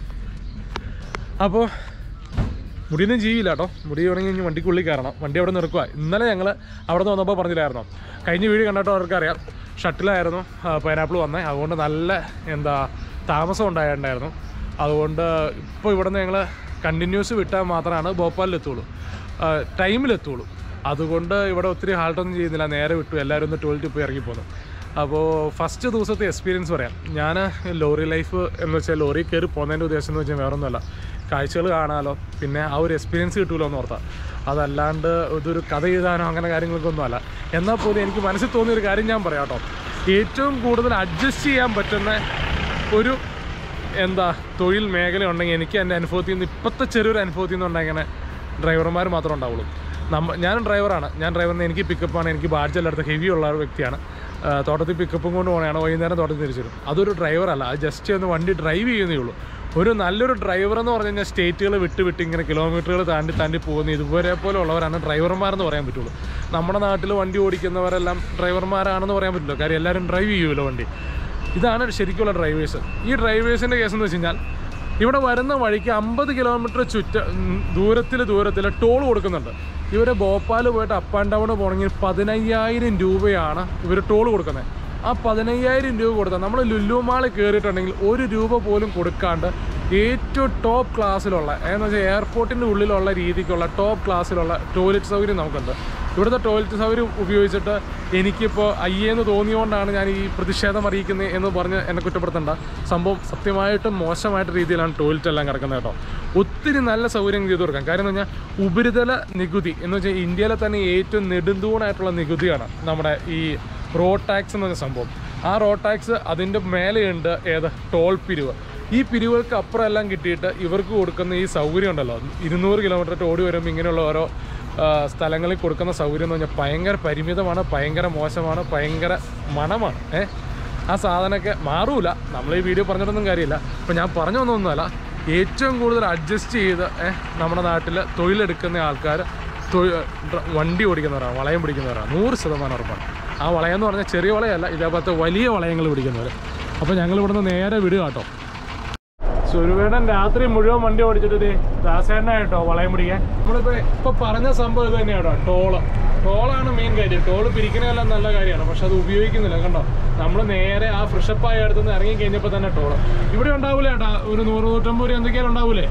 അപ്പോൾ മുടിയൊന്നും ചെയ്യില്ല കേട്ടോ. മുടി വേണമെങ്കിൽ ഇനി വണ്ടിക്കുള്ളിൽ കയറണം. വണ്ടി അവിടെ നിൽക്കുക. ഇന്നലെ ഞങ്ങൾ അവിടെ നിന്ന് വന്നപ്പോൾ പറഞ്ഞില്ലായിരുന്നോ, കഴിഞ്ഞ വീഡിയോ കണ്ടിട്ടോ അവർക്കറിയാം. ഷട്ടിലായിരുന്നു പൈനാപ്പിൾ വന്നത്. അതുകൊണ്ട് നല്ല എന്താ താമസം ഉണ്ടായിട്ടുണ്ടായിരുന്നു. അതുകൊണ്ട് ഇപ്പോൾ ഇവിടെ നിന്ന് ഞങ്ങൾ കണ്ടിന്യൂസ് വിട്ടാൽ മാത്രമാണ് ഭോപ്പാലിലെത്തുള്ളൂ, ടൈമിലെത്തുള്ളൂ. അതുകൊണ്ട് ഇവിടെ ഒത്തിരി ഹാൾട്ടൊന്നും ചെയ്യുന്നില്ല, നേരെ വിട്ടു. എല്ലാവരും ഒന്ന് ടോയ്ലറ്റിൽ പോയി ഇറങ്ങിപ്പോന്നു. അപ്പോൾ ഫസ്റ്റ് ദിവസത്തെ എക്സ്പീരിയൻസ് പറയാം. ഞാൻ ലോറി ലൈഫ് എന്ന് വെച്ചാൽ ലോറി കയറി പോകുന്നതിൻ്റെ ഉദ്ദേശം എന്ന് വെച്ചാൽ വേറൊന്നുമല്ല, കാഴ്ചകൾ കാണാമല്ലോ, പിന്നെ ആ ഒരു എക്സ്പീരിയൻസ് കിട്ടുമല്ലോ എന്ന് ഓർത്താൽ. അതല്ലാണ്ട് ഇതൊരു കഥ എഴുതാനോ അങ്ങനെ കാര്യങ്ങൾക്കൊന്നും അല്ല. എന്നാൽ പോലും എനിക്ക് മനസ്സിൽ തോന്നിയൊരു കാര്യം ഞാൻ പറയാം കേട്ടോ. ഏറ്റവും കൂടുതൽ അഡ്ജസ്റ്റ് ചെയ്യാൻ പറ്റുന്ന ഒരു എന്താ തൊഴിൽ മേഖല ഉണ്ടെങ്കിൽ എനിക്ക് എൻ്റെ അനുഭവത്തിൽ നിന്ന് ഇപ്പോഴത്തെ ചെറിയൊരു അനുഭവത്തിൽ നിന്നുണ്ടെങ്കിൽ ഇങ്ങനെ ഡ്രൈവർമാർ മാത്രമേ ഉണ്ടാവുള്ളൂ. നമ്മ ഞാനും ഡ്രൈവറാണ്. ഞാൻ ഡ്രൈവറിന് എനിക്ക് പിക്കപ്പാണ്. എനിക്ക് ബാഡ്ജെല്ലാം അടുത്ത് ഹെവി ഉള്ള ഒരു വ്യക്തിയാണ്. തോട്ടത്തിൽ പിക്കപ്പും കൊണ്ട് പോകണതാണ്. വൈകുന്നേരം തോട്ടത്തിൽ തിരിച്ചു വരും. അതൊരു ഡ്രൈവറല്ല, അത് ജസ്റ്റ് ഒന്ന് വണ്ടി ഡ്രൈവ് ചെയ്യുന്നേ ഉള്ളൂ. ഒരു നല്ലൊരു ഡ്രൈവർ എന്ന് പറഞ്ഞു കഴിഞ്ഞാൽ സ്റ്റേറ്റുകൾ വിട്ട് വിട്ട് ഇങ്ങനെ കിലോമീറ്ററുകൾ താണ്ടി താണ്ടി പോകുന്ന ഇതുവരെ പോലെ ഉള്ളവരാണ് ഡ്രൈവർമാരെന്ന് പറയാൻ പറ്റുള്ളൂ. നമ്മുടെ നാട്ടിൽ വണ്ടി ഓടിക്കുന്നവരെല്ലാം ഡ്രൈവർമാരാണെന്ന് പറയാൻ പറ്റില്ല. കാര്യം എല്ലാവരും ഡ്രൈവ് ചെയ്യുമല്ലോ വണ്ടി. ഇതാണ് ശരിക്കുള്ള ഡ്രൈവേഴ്സ്. ഈ ഡ്രൈവേഴ്സിൻ്റെ കേസ് എന്ന് വെച്ച് കഴിഞ്ഞാൽ ഇവിടെ വരുന്ന വഴിക്ക് അമ്പത് കിലോമീറ്റർ ചുറ്റ ദൂരത്തിൽ ദൂരത്തിൽ ടോൾ കൊടുക്കുന്നുണ്ട്. ഇവർ ഭോപ്പാൽ പോയിട്ട് അപ്പ് ആൻഡ് ഡൗൺ പോകണമെങ്കിൽ പതിനയ്യായിരം രൂപയാണ് ഇവർ ടോൾ കൊടുക്കുന്നത്. ആ പതിനയ്യായിരം രൂപ കൊടുത്താൽ നമ്മൾ ലുലു മാളിൽ കയറിയിട്ടുണ്ടെങ്കിൽ ഒരു രൂപ പോലും കൊടുക്കാണ്ട് ഏറ്റവും ടോപ്പ് ക്ലാസ്സിലുള്ള എന്ന് വെച്ചാൽ എയർപോർട്ടിൻ്റെ ഉള്ളിലുള്ള രീതിക്കുള്ള ടോപ്പ് ക്ലാസ്സിലുള്ള ടോയ്ലറ്റ് സൗകര്യം നമുക്കുണ്ട്. ഇവിടുത്തെ ടോയ്ലറ്റ് സൗകര്യം ഉപയോഗിച്ചിട്ട് എനിക്കിപ്പോൾ അയ്യെന്ന് തോന്നിയുകൊണ്ടാണ് ഞാൻ ഈ പ്രതിഷേധം അറിയിക്കുന്നത് എന്ന് പറഞ്ഞ് എന്നെ കുറ്റപ്പെടുത്തേണ്ട. സംഭവം സത്യമായിട്ടും മോശമായിട്ട് രീതിയിലാണ് ടോയ്ലറ്റ് എല്ലാം കിടക്കുന്നത് കേട്ടോ. ഒത്തിരി നല്ല സൗകര്യം ചെയ്തു കൊടുക്കാം. കാര്യം എന്ന് പറഞ്ഞാൽ ഉപരിതല നികുതി എന്ന് വെച്ചാൽ ഇന്ത്യയിലെ തന്നെ ഏറ്റവും നെടുന്തൂണായിട്ടുള്ള നികുതിയാണ് നമ്മുടെ ഈ റോഡ് ടാക്സ് എന്ന് പറഞ്ഞ സംഭവം. ആ റോഡ് ടാക്സ് അതിൻ്റെ മേലെയുണ്ട് ഏത് ടോൾ പിരിവ്. ഈ പിരിവുകൾക്ക് അപ്പുറം എല്ലാം കിട്ടിയിട്ട് ഇവർക്ക് കൊടുക്കുന്ന ഈ സൗകര്യം ഉണ്ടല്ലോ, ഇരുന്നൂറ് കിലോമീറ്റർ ഓടി വരുമ്പോൾ ഇങ്ങനെയുള്ള ഓരോ സ്ഥലങ്ങളിൽ കൊടുക്കുന്ന സൗകര്യം എന്ന് പറഞ്ഞാൽ ഭയങ്കര പരിമിതമാണ്, ഭയങ്കര മോശമാണ്, ഭയങ്കര മണമാണ്. ഏ ആ സാധനമൊക്കെ മാറൂല. നമ്മൾ ഈ വീഡിയോ പറഞ്ഞിട്ടൊന്നും കാര്യമില്ല. അപ്പോൾ ഞാൻ പറഞ്ഞു വന്നൊന്നുമല്ല, ഏറ്റവും കൂടുതൽ അഡ്ജസ്റ്റ് ചെയ്ത് ഏഹ് നമ്മുടെ നാട്ടിൽ തൊഴിലെടുക്കുന്ന ആൾക്കാർ തൊഴിൽ വണ്ടി ഓടിക്കുന്നവരാണ്, വളയം പിടിക്കുന്നവരാണ്, നൂറ് ശതമാനം ഉറപ്പാണ്. ആ വളയം എന്ന് പറഞ്ഞാൽ ചെറിയ വളയല്ല, ഇതേപോലത്തെ വലിയ വളയങ്ങൾ പിടിക്കുന്നവർ. അപ്പോൾ ഞങ്ങൾ ഇവിടുന്ന് നേരെ വിടുക കേട്ടോ. സുരുവേടൻ രാത്രി മുഴുവൻ വണ്ടി ഓടിച്ചിട്ട് ദാസേനായിട്ടോ വളയം പിടിക്കാൻ. നമ്മളിപ്പോൾ ഇപ്പോൾ പറഞ്ഞ സംഭവം ഇത് തന്നെയാട്ടോ, ടോള്. ടോളാണ് മെയിൻ കാര്യം. ടോള് പിരിക്കുന്നതെല്ലാം നല്ല കാര്യമാണ്, പക്ഷെ അത് ഉപയോഗിക്കുന്നില്ല. കണ്ടോ, നമ്മൾ നേരെ ആ ഫ്രഷപ്പായ അടുത്തുനിന്ന് ഇറങ്ങി കഴിഞ്ഞപ്പോൾ തന്നെ ടോള്. ഇവിടെ ഉണ്ടാവൂലേ ഏട്ടാ ഒരു നൂറ് നൂറ്റമ്പത് രൂപ എന്തൊക്കെയാണ് ഉണ്ടാവൂലേ?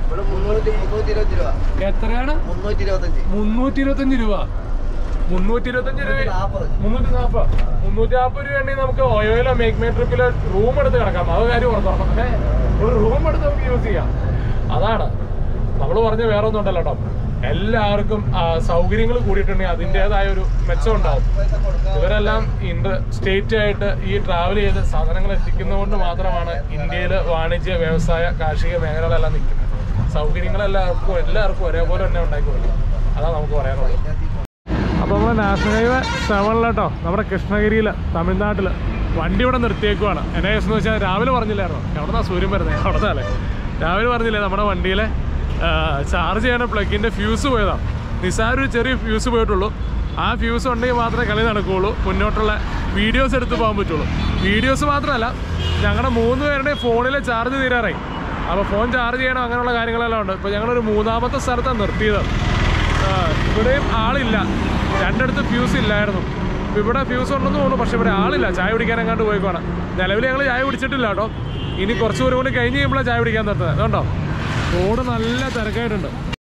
എത്രയാണ്? മുന്നൂറ്റി ഇരുപത്തഞ്ച് രൂപ മുന്നൂറ്റി ഇരുപത്തഞ്ച് രൂപ മുന്നൂറ്റി നാൽപ്പത് മുന്നൂറ്റി നാൽപ്പത് രൂപ ഉണ്ടെങ്കിൽ നമുക്ക് ഓയോയിലോ മേക്ക് മേ ട്രിപ്പിലോ റൂം എടുത്ത് കിടക്കാം. അത് കാര്യം ഓർത്തോണം. ഒരു റൂം എടുത്ത് നമുക്ക് യൂസ് ചെയ്യാം. അതാണ് നമ്മൾ പറഞ്ഞ വേറെ ഒന്നും ഉണ്ടല്ലോ കേട്ടോ. എല്ലാവർക്കും സൗകര്യങ്ങൾ കൂടിയിട്ടുണ്ടെങ്കിൽ അതിൻ്റെതായ ഒരു മെച്ചം ഉണ്ടാവും. ഇവരെല്ലാം ഇന്റർ സ്റ്റേറ്റ് ആയിട്ട് ഈ ട്രാവൽ ചെയ്ത് സാധനങ്ങൾ എത്തിക്കുന്നതുകൊണ്ട് മാത്രമാണ് ഇന്ത്യയിൽ വാണിജ്യ വ്യവസായ കാർഷിക മേഖലകളെല്ലാം നിൽക്കുന്നത്. സൗകര്യങ്ങളെല്ലാവർക്കും എല്ലാവർക്കും ഒരേപോലെ തന്നെ ഉണ്ടാക്കി കൊടുക്കണം. അതാണ് നമുക്ക് പറയാനുള്ളത്. അപ്പോൾ നമ്മൾ നാഷണൽ ഹൈവേ സെവനിലോട്ടോ നമ്മുടെ കൃഷ്ണഗിരിയിൽ തമിഴ്നാട്ടിൽ വണ്ടി ഇവിടെ നിർത്തിയേക്കുവാണ്. എന്നെ കേസെന്ന് വെച്ചാൽ രാവിലെ പറഞ്ഞില്ലായിരുന്നോ എവിടെ നിന്നാണ് സൂര്യൻ വരുന്നത്? അവിടെ നിന്നല്ലേ രാവിലെ പറഞ്ഞില്ലേ നമ്മുടെ വണ്ടിയിലെ ചാർജ് ചെയ്യുന്ന പ്ലഗിൻ്റെ ഫ്യൂസ് പോയതാണ്. നിസ്സാര ഒരു ചെറിയ ഫ്യൂസ് പോയിട്ടുള്ളൂ. ആ ഫ്യൂസ് ഉണ്ടെങ്കിൽ മാത്രമേ കളി നടക്കുകയുള്ളൂ, മുന്നോട്ടുള്ള വീഡിയോസ് എടുത്ത് പോകാൻ പറ്റുള്ളൂ. വീഡിയോസ് മാത്രമല്ല, ഞങ്ങളുടെ മൂന്ന് പേരുടെയും ഫോണിലെ ചാർജ് തീരാറായി. അപ്പോൾ ഫോൺ ചാർജ് ചെയ്യണം, അങ്ങനെയുള്ള കാര്യങ്ങളെല്ലാം ഉണ്ട്. ഇപ്പോൾ ഞങ്ങളൊരു മൂന്നാമത്തെ സ്ഥലത്താണ് നിർത്തിയത്. ഇവിടെയും ആളില്ല, രണ്ടിടത്ത് ഫ്യൂസ് ഇല്ലായിരുന്നു. ഇപ്പോൾ ഇവിടെ ഫ്യൂസ് ഉണ്ടെന്ന് തോന്നുന്നു, പക്ഷേ ഇവിടെ ആളില്ല. ചായ കുടിക്കാൻ എങ്ങാണ്ട് പോയിക്കോണം. നിലവിൽ ഞങ്ങൾ ചായ കുടിച്ചിട്ടില്ല കേട്ടോ. ഇനി കുറച്ച് ദൂരം കൂടി കഴിഞ്ഞ് കഴിയുമ്പോഴാണ് ചായ കുടിക്കാൻ നിർത്തുന്നത്. അതുകൊണ്ടോ റോഡ് നല്ല തിരക്കായിട്ടുണ്ട്.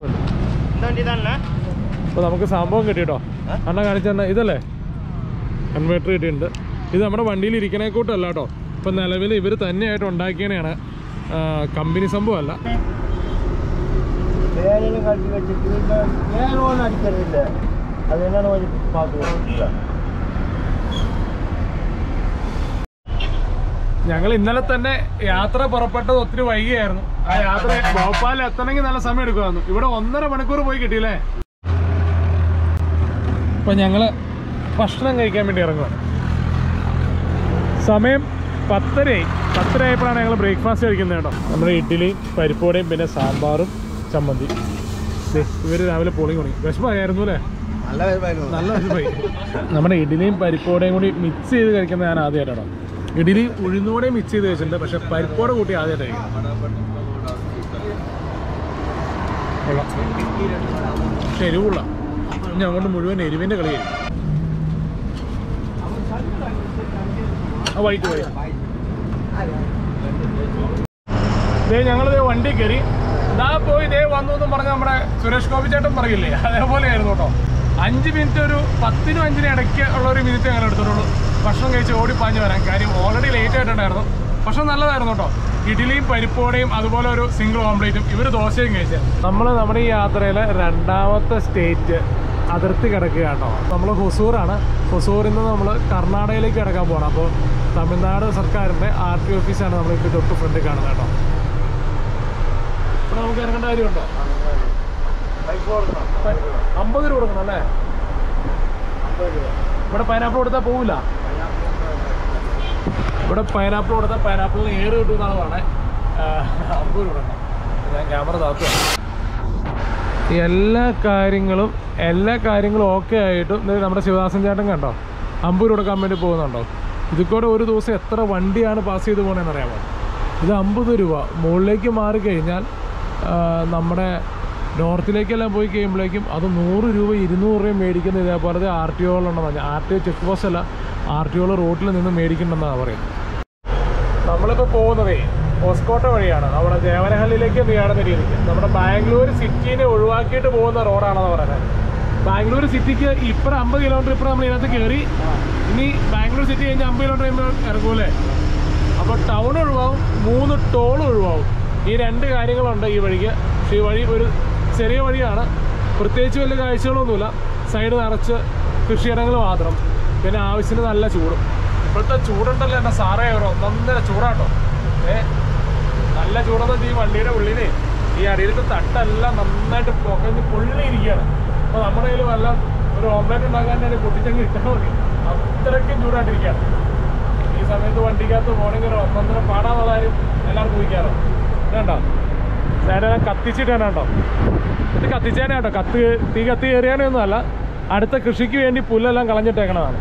അപ്പോൾ നമുക്ക് സംഭവം കിട്ടിട്ടോ. അണ്ണ കാണിച്ച തന്നെ ഇതല്ലേ കൺവേർട്ടർ കിട്ടിയിട്ടുണ്ട്. ഇത് നമ്മുടെ വണ്ടിയിൽ ഇരിക്കണേ കൂട്ടല്ല കേട്ടോ. ഇപ്പം നിലവിൽ ഇവർ തന്നെയായിട്ട് ഉണ്ടാക്കിയതാണ്, കമ്പനി സംഭവമല്ല. ഞങ്ങൾ ഇന്നലെ തന്നെ യാത്ര പുറപ്പെട്ടത് ഒത്തിരി വൈകിയായിരുന്നു. ആ യാത്ര ഭോപ്പാലിൽ എത്തണമെങ്കിൽ നല്ല സമയം എടുക്കുമായിരുന്നു. ഇവിടെ ഒന്നര മണിക്കൂർ പോയി കിട്ടിയില്ലേ. അപ്പം ഞങ്ങൾ ഭക്ഷണം കഴിക്കാൻ വേണ്ടി ഇറങ്ങുകയാണ്. സമയം പത്തരയായി. പത്തരയായപ്പോഴാണ് ഞങ്ങൾ ബ്രേക്ക്ഫാസ്റ്റ് കഴിക്കുന്നത് കേട്ടോ. നമ്മുടെ ഇഡ്ഡലിയും പരിപ്പോടെയും പിന്നെ സാമ്പാറും ചമ്മന്തി. ഇവർ രാവിലെ പൊളി തുടങ്ങി. വിഷമമായിരുന്നു അല്ലേ? നല്ല വിഷമമായി. നമ്മുടെ ഇഡ്ഡലിയും പരിപ്പോടെയും കൂടി മിക്സ് ചെയ്ത് കഴിക്കുന്നത് ഞാൻ ആദ്യമായിട്ടാണോ. ഇഡ്ഡലി ഉഴുന്നോടെയും മിക്സ് ചെയ്ത് കഴിച്ചിട്ടുണ്ട്, പക്ഷെ പരിപ്പോടെ കൂട്ടി ആദ്യമായിട്ട് കഴിക്കും. പക്ഷെ എരിവുള്ള ഇനി അങ്ങോട്ട് മുഴുവൻ എരിവിൻ്റെ കളിയായിരിക്കും. ആ വൈറ്റ് പോയി ദേ ഞങ്ങളിത് വണ്ടി കയറി. ഇതാ പോയി ദേ വന്നു എന്നും പറഞ്ഞ് നമ്മുടെ സുരേഷ് ഗോപി ചേട്ടൻ പറയില്ലേ, അതേപോലെ ആയിരുന്നു കേട്ടോ. അഞ്ച് മിനിറ്റ് ഒരു പത്തിനും അഞ്ചിനും ഇടയ്ക്ക് ഉള്ള ഒരു മിനിറ്റ് ഞങ്ങൾ എടുത്തിട്ടുള്ളൂ ഭക്ഷണം കഴിച്ച് ഓടിപ്പാഞ്ഞ് വരാൻ. കാര്യം ഓൾറെഡി ലേറ്റ് ആയിട്ടുണ്ടായിരുന്നു. ഭക്ഷണം നല്ലതായിരുന്നു കേട്ടോ. ഇഡ്ഡലിയും പരിപ്പോടെയും അതുപോലെ ഒരു സിംഗിൾ ഓംപ്ലേറ്റും ഇവർ ദോശയും കഴിച്ചത്. നമ്മൾ നമ്മുടെ ഈ യാത്രയിലെ രണ്ടാമത്തെ സ്റ്റേറ്റ് അതിർത്തി കിടക്കുക കേട്ടോ. നമ്മൾ ഹൊസൂറാണ്. ഹൊസൂറിൽ നിന്ന് നമ്മൾ കർണാടകയിലേക്ക് കിടക്കാൻ പോകണം. അപ്പോൾ തമിഴ്നാട് സർക്കാരിൻ്റെ ആർ ടി ഓഫീസാണ് നമ്മളിപ്പോൾ തൊട്ട് ഫ്രണ്ടിൽ കാണുന്നത് കേട്ടോ. ഇവിടെ നമുക്ക് ഇറങ്ങേണ്ട കാര്യമുണ്ടോ? അമ്പത് രൂപ കൊടുക്കണം അല്ലേ? ഇവിടെ പൈനാപ്പിൾ കൊടുത്താൽ പോവില്ല. ഇവിടെ പൈനാപ്പിൾ കൊടുത്താൽ പൈനാപ്പിളിന് ഏറ് കിട്ടുമെന്നാണ് പറഞ്ഞത്. അമ്പത് രൂപ കൊടുക്കണം. ഞാൻ ക്യാമറ താത്തുക. എല്ലാ കാര്യങ്ങളും എല്ലാ കാര്യങ്ങളും ഓക്കെ ആയിട്ടും നമ്മുടെ ശിവദാസൻ ചേട്ടൻ കണ്ടോ അമ്പത് രൂപ കൊടുക്കാൻ വേണ്ടി പോകുന്നുണ്ടോ. ഇതിക്കൂടെ ഒരു ദിവസം എത്ര വണ്ടിയാണ് പാസ് ചെയ്ത് പോകണമെന്ന് അറിയാമോ? ഇത് അമ്പത് രൂപ. മുകളിലേക്ക് മാറിക്കഴിഞ്ഞാൽ നമ്മുടെ നോർത്തിലേക്കെല്ലാം പോയി കഴിയുമ്പോഴേക്കും അത് നൂറ് രൂപ ഇരുന്നൂറ് രൂപ മേടിക്കുന്ന ഇതേപോലത്തെ ആർ ടി ഒകളുണ്ടെന്ന് പറഞ്ഞാൽ. R T O check post അല്ല, ആർ ടി ഒകൾ റോട്ടിൽ നിന്ന് മേടിക്കണമെന്നാണ് പറയുന്നത്. നമ്മളിപ്പോൾ പോകുന്നതേ ഹോസ്കോട്ട വഴിയാണ് നമ്മുടെ ദേവനഹള്ളിയിലേക്ക് നീങ്ങുന്ന രീതിക്ക്. നമ്മുടെ ബാംഗ്ലൂർ സിറ്റിനെ ഒഴിവാക്കിയിട്ട് പോകുന്ന റോഡാണെന്ന് പറയുന്നത്. ബാംഗ്ലൂർ സിറ്റിക്ക് ഇപ്പുറം അമ്പത് കിലോമീറ്റർ ഇപ്പുറം നമ്മൾ ഇതിനകത്ത് കയറി, ഇനി ബാംഗ്ലൂർ സിറ്റി കഴിഞ്ഞ് അമ്പത് കിലോമീറ്റർ കഴിയുമ്പോൾ ഇറങ്ങൂലേ. അപ്പോൾ ടൗൺ ഒഴിവാകും, മൂന്ന് ടോൾ ഒഴിവാകും. ഈ രണ്ട് കാര്യങ്ങളുണ്ട് ഈ വഴിക്ക്. പക്ഷേ ഈ വഴി ഒരു ചെറിയ വഴിയാണ്, പ്രത്യേകിച്ച് വലിയ കാഴ്ചകളൊന്നുമില്ല. സൈഡ് നിറച്ച് കൃഷിയിടങ്ങൾ മാത്രം, പിന്നെ ആവശ്യത്തിന് നല്ല ചൂടും. ഇപ്പോഴത്തെ ചൂടുണ്ടല്ലോ എന്നാ സാറേ, ഒരു ഒന്നൊന്നര ചൂടാട്ടോ. ഏ നല്ല ചൂടെന്ന് വെച്ചാൽ ഈ വണ്ടിയുടെ ഉള്ളിലേ ഈ അടിയിലത്തെ തട്ടെല്ലാം നന്നായിട്ട് പുകഞ്ഞ് പൊള്ളിയിരിക്കുകയാണ്. അപ്പോൾ നമ്മുടെ കയ്യിൽ വല്ല ഒരു ഓംലെറ്റ് ഉണ്ടാക്കാൻ തന്നെ പൊട്ടിച്ചങ്ങ് ഇട്ടാൽ മതി, അത്രയ്ക്കും ചൂടായിട്ടിരിക്കുകയാണ്. ഈ സമയത്ത് വണ്ടിക്കകത്ത് പോകണമെങ്കിൽ ഒരു ഒന്നൊന്നര പാടാന്നുള്ള കാര്യം എല്ലാവർക്കും ഊഹിക്കാറോ. ഇതുണ്ടോ ചേട്ടനെ കത്തിച്ചിട്ടാണ് കേട്ടോ, ഇത് കത്തിച്ചേനെ കേട്ടോ. കത്ത് തീ കത്തി കയറിയാനൊന്നും അല്ല, അടുത്ത കൃഷിക്ക് വേണ്ടി പുല്ലെല്ലാം കളഞ്ഞിട്ടേക്കണതാണ്.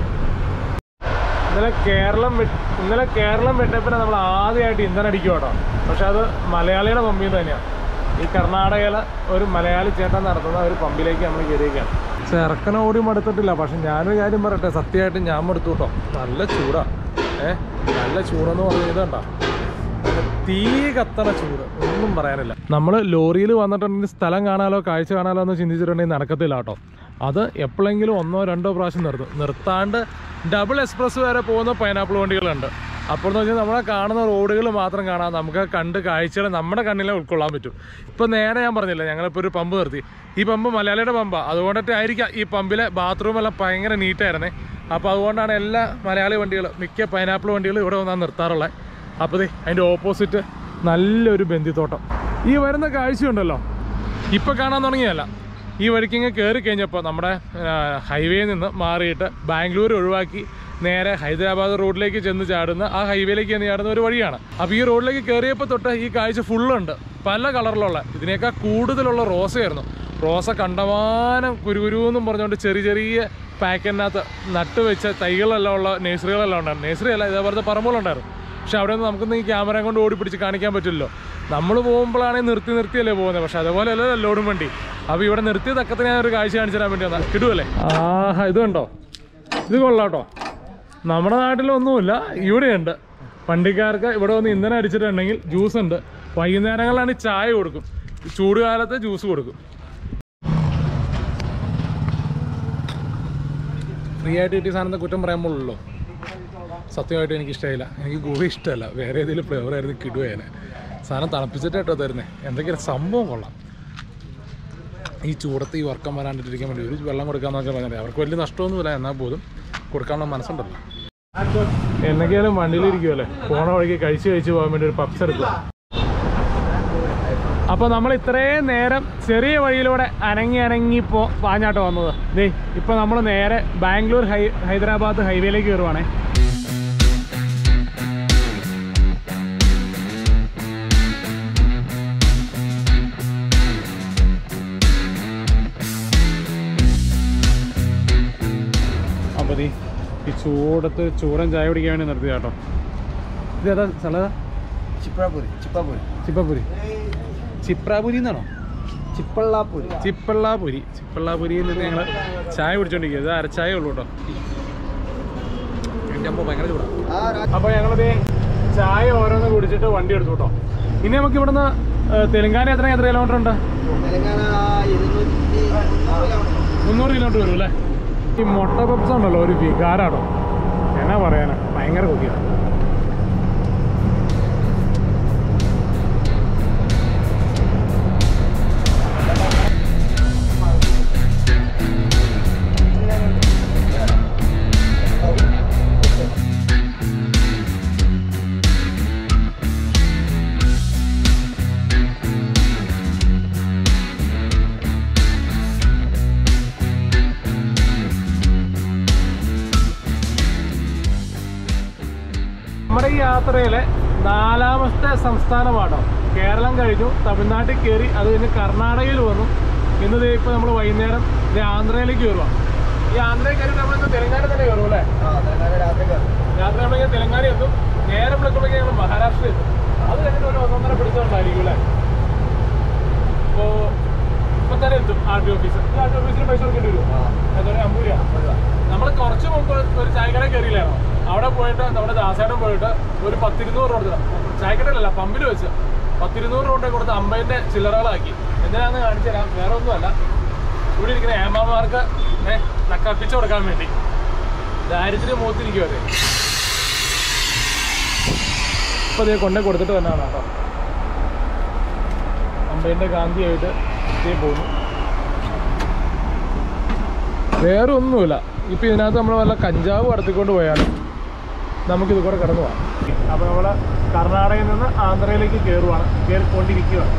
ഇന്നലെ കേരളം വിട്ട് ഇന്നലെ കേരളം വിട്ടപ്പോൾ നമ്മൾ ആദ്യമായിട്ട് ഇന്ധനം അടിക്കും കേട്ടോ. പക്ഷെ അത് മലയാളിയുടെ പമ്പിൽ നിന്ന് തന്നെയാണ്. ഈ കർണാടകയിലെ ഒരു മലയാളി ചേട്ടൻ നടത്തുന്ന ഒരു പമ്പിലേക്ക് നമ്മൾ കയറിയിരിക്കുകയാണ്. ചെറുക്കനെ ഓടി മടുത്തിട്ടില്ല, പക്ഷെ ഞാനൊരു കാര്യം പറയട്ടെ, സത്യമായിട്ട് ഞാൻ മടുത്തു കേട്ടോ. നല്ല ചൂടാണ്. ഏഹ് നല്ല ചൂടെന്ന് പറഞ്ഞിട്ടുണ്ടോ, തീ കത്തണ ചൂട്, ഒന്നും പറയാനില്ല. നമ്മൾ ലോറിയിൽ വന്നിട്ടുണ്ടെങ്കിൽ സ്ഥലം കാണാലോ കാഴ്ച കാണാലോ എന്ന് ചിന്തിച്ചിട്ടുണ്ടെങ്കിൽ നടക്കത്തില്ല കേട്ടോ. അത് എപ്പോഴെങ്കിലും ഒന്നോ രണ്ടോ പ്രാവശ്യം നിർത്തും. നിർത്താണ്ട് ഡബിൾ എക്സ്പ്രസ് വരെ പോകുന്ന പൈനാപ്പിൾ വണ്ടികളുണ്ട്. അപ്പോൾ എന്ന് വെച്ചാൽ നമ്മളെ കാണുന്ന റോഡുകൾ മാത്രം കാണാം, നമുക്ക് കണ്ട് കാഴ്ചകൾ നമ്മുടെ കണ്ണിലെ ഉൾക്കൊള്ളാൻ പറ്റും. ഇപ്പോൾ നേരെ ഞാൻ പറഞ്ഞില്ല, ഞങ്ങളിപ്പോൾ ഒരു പമ്പ് നിർത്തി. ഈ പമ്പ് മലയാളിയുടെ പമ്പാണ്, അതുകൊണ്ടിട്ട് ആയിരിക്കാം ഈ പമ്പിലെ ബാത്റൂമെല്ലാം ഭയങ്കര നീറ്റായിരുന്നേ. അപ്പോൾ അതുകൊണ്ടാണ് എല്ലാ മലയാളി വണ്ടികൾ, മിക്ക പൈനാപ്പിൾ വണ്ടികൾ ഇവിടെ വന്നാൽ നിർത്താറുള്ളത്. അപ്പോൾ ദേ അതിൻ്റെ ഓപ്പോസിറ്റ് നല്ലൊരു ബന്ദിത്തോട്ടം. ഈ വരുന്ന കാഴ്ചയുണ്ടല്ലോ ഇപ്പോൾ കാണാൻ തുടങ്ങിയല്ല, ഈ വഴിക്കിങ്ങ് കയറി കഴിഞ്ഞപ്പോൾ നമ്മുടെ ഹൈവേയിൽ നിന്ന് മാറിയിട്ട് ബാംഗ്ലൂർ ഒഴിവാക്കി നേരെ ഹൈദരാബാദ് റോഡിലേക്ക് ചെന്ന് ചാടുന്ന, ആ ഹൈവേയിലേക്ക് ചെന്ന് ചാടുന്ന ഒരു വഴിയാണ്. അപ്പോൾ ഈ റോഡിലേക്ക് കയറിയപ്പോൾ തൊട്ട് ഈ കാഴ്ച ഫുള്ളുണ്ട്, പല കളറിലുള്ള. ഇതിനേക്കാൾ കൂടുതലുള്ള റോസയായിരുന്നു. റോസ കണ്ടമാനം കുരുകുരുവെന്നും പറഞ്ഞുകൊണ്ട് ചെറിയ ചെറിയ പാക്കറ്റിനകത്ത് നട്ട് വെച്ച തൈകളെല്ലാം ഉള്ള നേഴ്സറികളെല്ലാം ഉണ്ടായിരുന്നു. നേഴ്സറി അല്ല, ഇതേപോലത്തെ പറമ്പുകളുണ്ടായിരുന്നു. പക്ഷെ അവിടെ നിന്ന് നമുക്കൊന്നും ഈ ക്യാമറ കൊണ്ട് ഓടി പിടിച്ച് കാണിക്കാൻ പറ്റില്ലല്ലോ. നമ്മൾ പോകുമ്പോഴാണെങ്കിൽ നിർത്തി നിർത്തിയല്ലേ പോകുന്നത്, പക്ഷെ അതുപോലെ അല്ല ലോഡും വണ്ടി. അപ്പോൾ ഇവിടെ നിർത്തിയ തക്കത്തിന് ഞാൻ ഒരു കാഴ്ച കാണിച്ചു തരാൻ വേണ്ടി വന്നാൽ കിട്ടുമല്ലേ. ആഹാ, ഇത് കണ്ടോ, ഇത് കൊള്ളാം കേട്ടോ. നമ്മുടെ നാട്ടിലൊന്നുമില്ല, ഇവിടെയുണ്ട്. വണ്ടിക്കാർക്ക് ഇവിടെ വന്ന് ഇന്ധനം അടിച്ചിട്ടുണ്ടെങ്കിൽ ജ്യൂസ് ഉണ്ട്. വൈകുന്നേരങ്ങളിലാണ് ചായ കൊടുക്കും, ചൂടുകാലത്ത് ജ്യൂസ് കൊടുക്കും. ഫ്രീ ആയിട്ട് കിട്ടിയ സാധനത്തെ കുറ്റം പറയാൻ സത്യമായിട്ട് എനിക്ക് ഇഷ്ടമായില്ല. എനിക്ക് ഗോവി ഇഷ്ടമല്ല, വേറെ ഏതെങ്കിലും ഫ്ലേവർ ആയിരുന്നു കിടുവേനെ. സാധനം തണുപ്പിച്ചിട്ടോ തരുന്നത്, എന്തൊക്കെയാണ് സംഭവം കൊള്ളാം. ഈ ചൂടത്ത് ഈ വർക്കം വരാണ്ടിരിക്കാൻ വേണ്ടി ഒരു വെള്ളം കൊടുക്കാമെന്നൊക്കെ പറഞ്ഞാൽ അവർക്ക് വലിയ നഷ്ടമൊന്നുമില്ല, എന്നാൽ പോലും കൊടുക്കാനുള്ള മനസ്സുണ്ടല്ലോ. എന്തൊക്കെയാലും വണ്ടിയിലിരിക്കുമല്ലേ, പോണ വഴിക്ക് കഴിച്ച് കഴിച്ച് പോകാൻ വേണ്ടി ഒരു പപ്സ് എടുക്കുക. അപ്പോൾ നമ്മൾ ഇത്രയും നേരം ചെറിയ വഴിയിലൂടെ അനങ്ങി അനങ്ങി പോ പാഞ്ഞാട്ടോ വന്നത്. ദേ ഇപ്പോൾ നമ്മൾ നേരെ ബാംഗ്ലൂർ ഹൈ ഹൈദരാബാദ് ഹൈവേയിലേക്ക് കയറുവാണേ. അപ്പോൾ ഈ ചൂടത്ത് ചൂടൻ ചായ കുടിക്കാൻ വേണ്ടി നിർത്തിയ കേട്ടോ. ഇത് ഏതാ സ്ഥലം? ചിപ്രാപുരി. ചിപ്പാപുരി ചിപ്പപ്പുരി ചിപ്രാപുരി എന്നാണോ? ചിപ്പള്ളാപുരി. ചിപ്പള്ളാപുരി ചിപ്പള്ളാപുരിയിൽ നിന്ന് ഞങ്ങൾ ചായ കുടിച്ചോണ്ടിരിക്കുക. ഇത് അരച്ചായ ഉള്ളൂ കേട്ടോ. എൻ്റെ അമ്മ ഭയങ്കര ചൂടാണ്. അപ്പോൾ ഞങ്ങളിത് ചായ ഓരോന്ന് കുടിച്ചിട്ട് വണ്ടി എടുത്തു കേട്ടോ. ഇനി നമുക്ക് ഇവിടുന്ന് തെലങ്കാന എത്ര എത്ര കിലോമീറ്റർ ഉണ്ട്? മുന്നൂറ് കിലോമീറ്റർ വരും അല്ലേ? ഈ മുട്ട പപ്സ് ഉണ്ടല്ലോ ഒരു വികാരാണോ, എന്നാ പറയാനാ, ഭയങ്കര കൊതിയാണ്. നമ്മുടെ ഈ യാത്രയിലെ നാലാമത്തെ സംസ്ഥാനമാണോ. കേരളം കഴിഞ്ഞു, തമിഴ്നാട്ടിൽ കയറി, അത് കഴിഞ്ഞ് കർണാടകയിൽ വന്നു. ഇന്ന് ഇപ്പോൾ നമ്മൾ വൈകുന്നേരം ആന്ധ്രയിലേക്ക് കയറുക. ഈ ആന്ധ്രയിൽ കയറി നമ്മളിന്ന് തെലങ്കാന തന്നെ കയറും അല്ലേ? രാത്രി ആകുമ്പോഴേക്കും തെലങ്കാന എത്തും, നേരം വിളിക്കുമ്പോഴേക്കും ഞങ്ങൾ മഹാരാഷ്ട്ര എത്തും. അത് കഴിഞ്ഞിട്ട് ഒരു ഒന്നൊന്നര പിടിച്ചോണ്ടായിരിക്കും അല്ലേ? അപ്പോൾ ഇപ്പം തന്നെ എത്തും R T office. R T ഓഫീസിൽ പൈസ കൊടുക്കേണ്ടി വരും. എന്താ പറയുക, അമ്പൂര. നമ്മൾ കുറച്ച് മുമ്പ് ഒരു ചായക്കട കയറിയില്ലായിരുന്നു, അവിടെ പോയിട്ട് നമ്മുടെ ദാസേട്ടൻ പോയിട്ട് ഒരു പത്തിരുന്നൂറ് രൂപ ചായക്കടയിലല്ല പമ്പിൽ വെച്ച് പത്തിരുന്നൂറ് രൂപ കൊടുത്ത് അമ്പതിൻ്റെ ചില്ലറകളാക്കി. എന്തിനാന്ന് കാണിച്ചു തരാം, വേറെ ഒന്നുമല്ല. ഇവിടെ ഇരിക്കുന്ന ഏമാമാർക്ക് ഏഹ് നക്കപ്പിച്ച് കൊടുക്കാൻ വേണ്ടി ദാരിദ്ര്യം മൂത്തിരിക്കും അതെ. ഇപ്പം അതേ കൊണ്ടേ കൊടുത്തിട്ട് തന്നെയാണ് കേട്ടോ. അമ്പതിൻ്റെ ഗാന്ധിയായിട്ട് ഇതേ പോകുന്നു. വേറെ ഒന്നുമില്ല. ഇപ്പം ഇതിനകത്ത് നമ്മൾ വല്ല കഞ്ചാവ് കടത്തിക്കൊണ്ട് പോയാലും നമുക്കിത് കൂടെ കടന്നു പോകാം. അപ്പോൾ നമ്മൾ കർണാടകയിൽ നിന്ന് ആന്ധ്രയിലേക്ക് കയറുവാണ്, കയറിക്കൊണ്ടിരിക്കുകയാണ്.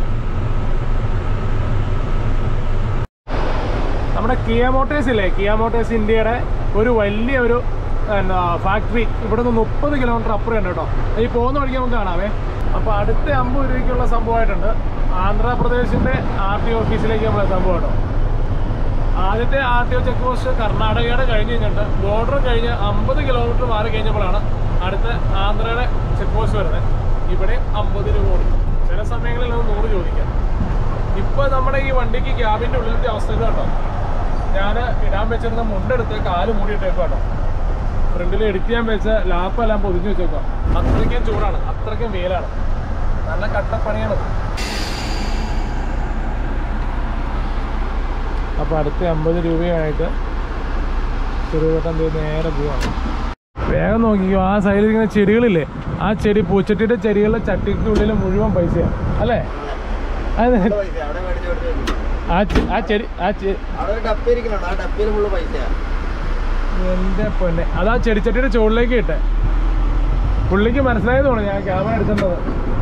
നമ്മുടെ കിയ മോട്ടേഴ്സ് ഇല്ലേ, കിയ മോട്ടേഴ്സ് ഇന്ത്യയുടെ ഒരു വലിയ ഒരു എന്താ ഫാക്ടറി ഇവിടെ നിന്ന് മുപ്പത് കിലോമീറ്റർ അപ്പുറമുണ്ട് കേട്ടോ. ഈ പോകുന്ന വഴിക്ക് നമുക്ക് കാണാമേ. അപ്പോൾ അടുത്ത അമ്പത് രൂപയ്ക്കുള്ള സംഭവമായിട്ടുണ്ട്. ആന്ധ്രാപ്രദേശിൻ്റെ ആർ ടി ഓഫീസിലേക്ക് നമ്മൾ എത്താൻ പോകട്ടോ. ആദ്യത്തെ R T O check post കർണാടകയുടെ കഴിഞ്ഞ് കഴിഞ്ഞിട്ട് ബോർഡർ കഴിഞ്ഞ് അമ്പത് കിലോമീറ്റർ മാറി കഴിഞ്ഞപ്പോഴാണ് അടുത്ത ആന്ധ്രയുടെ ചെക്ക് പോസ്റ്റ് വരുന്നത്. ഇവിടെ അമ്പത് രൂപ കൊടുക്കും. ചില സമയങ്ങളിൽ അത് നൂറ് ചോദിക്കാം. ഇപ്പോൾ നമ്മുടെ ഈ വണ്ടിക്ക് ക്യാബിൻ്റെ ഉള്ളിലത്തെ അവസ്ഥ കേട്ടോ. ഞാൻ ഇടാൻ വെച്ചിരുന്ന മുണ്ടെടുത്ത് കാല് മൂടിയിട്ടേക്കും കേട്ടോ. ഫ്രണ്ടിൽ എഡിറ്റ് ചെയ്യാൻ വെച്ച ലാപ്പെല്ലാം പൊതിഞ്ഞ് വെച്ചേക്കാം. അത്രയ്ക്കും ചൂടാണ്, അത്രയ്ക്കും വെയിലാണ്, നല്ല കട്ടപ്പണിയാണ്. അപ്പോൾ അടുത്ത അമ്പത് രൂപയായിട്ട് ചെറുപട്ടം നേരെ പോവാണ്. വേഗം നോക്കിക്കോ, ആ സൈഡിൽ ഇങ്ങനെ ചെടികളില്ലേ, ആ ചെടി പൂച്ചട്ടിയുടെ ചെടികളുടെ ചട്ടിക്കുള്ളിൽ മുഴുവൻ പൈസയാണ് അല്ലേ? അത് ആ ആ ചെടി ആ എൻ്റെ പൊന്നെ, അതാ ചെടിച്ചട്ടിയുടെ ചുവടിലേക്ക് ഇട്ടെ. പുള്ളിക്ക് മനസ്സിലായത് തോന്നുന്നു ഞാൻ ക്യാമറ എടുക്കേണ്ടത്.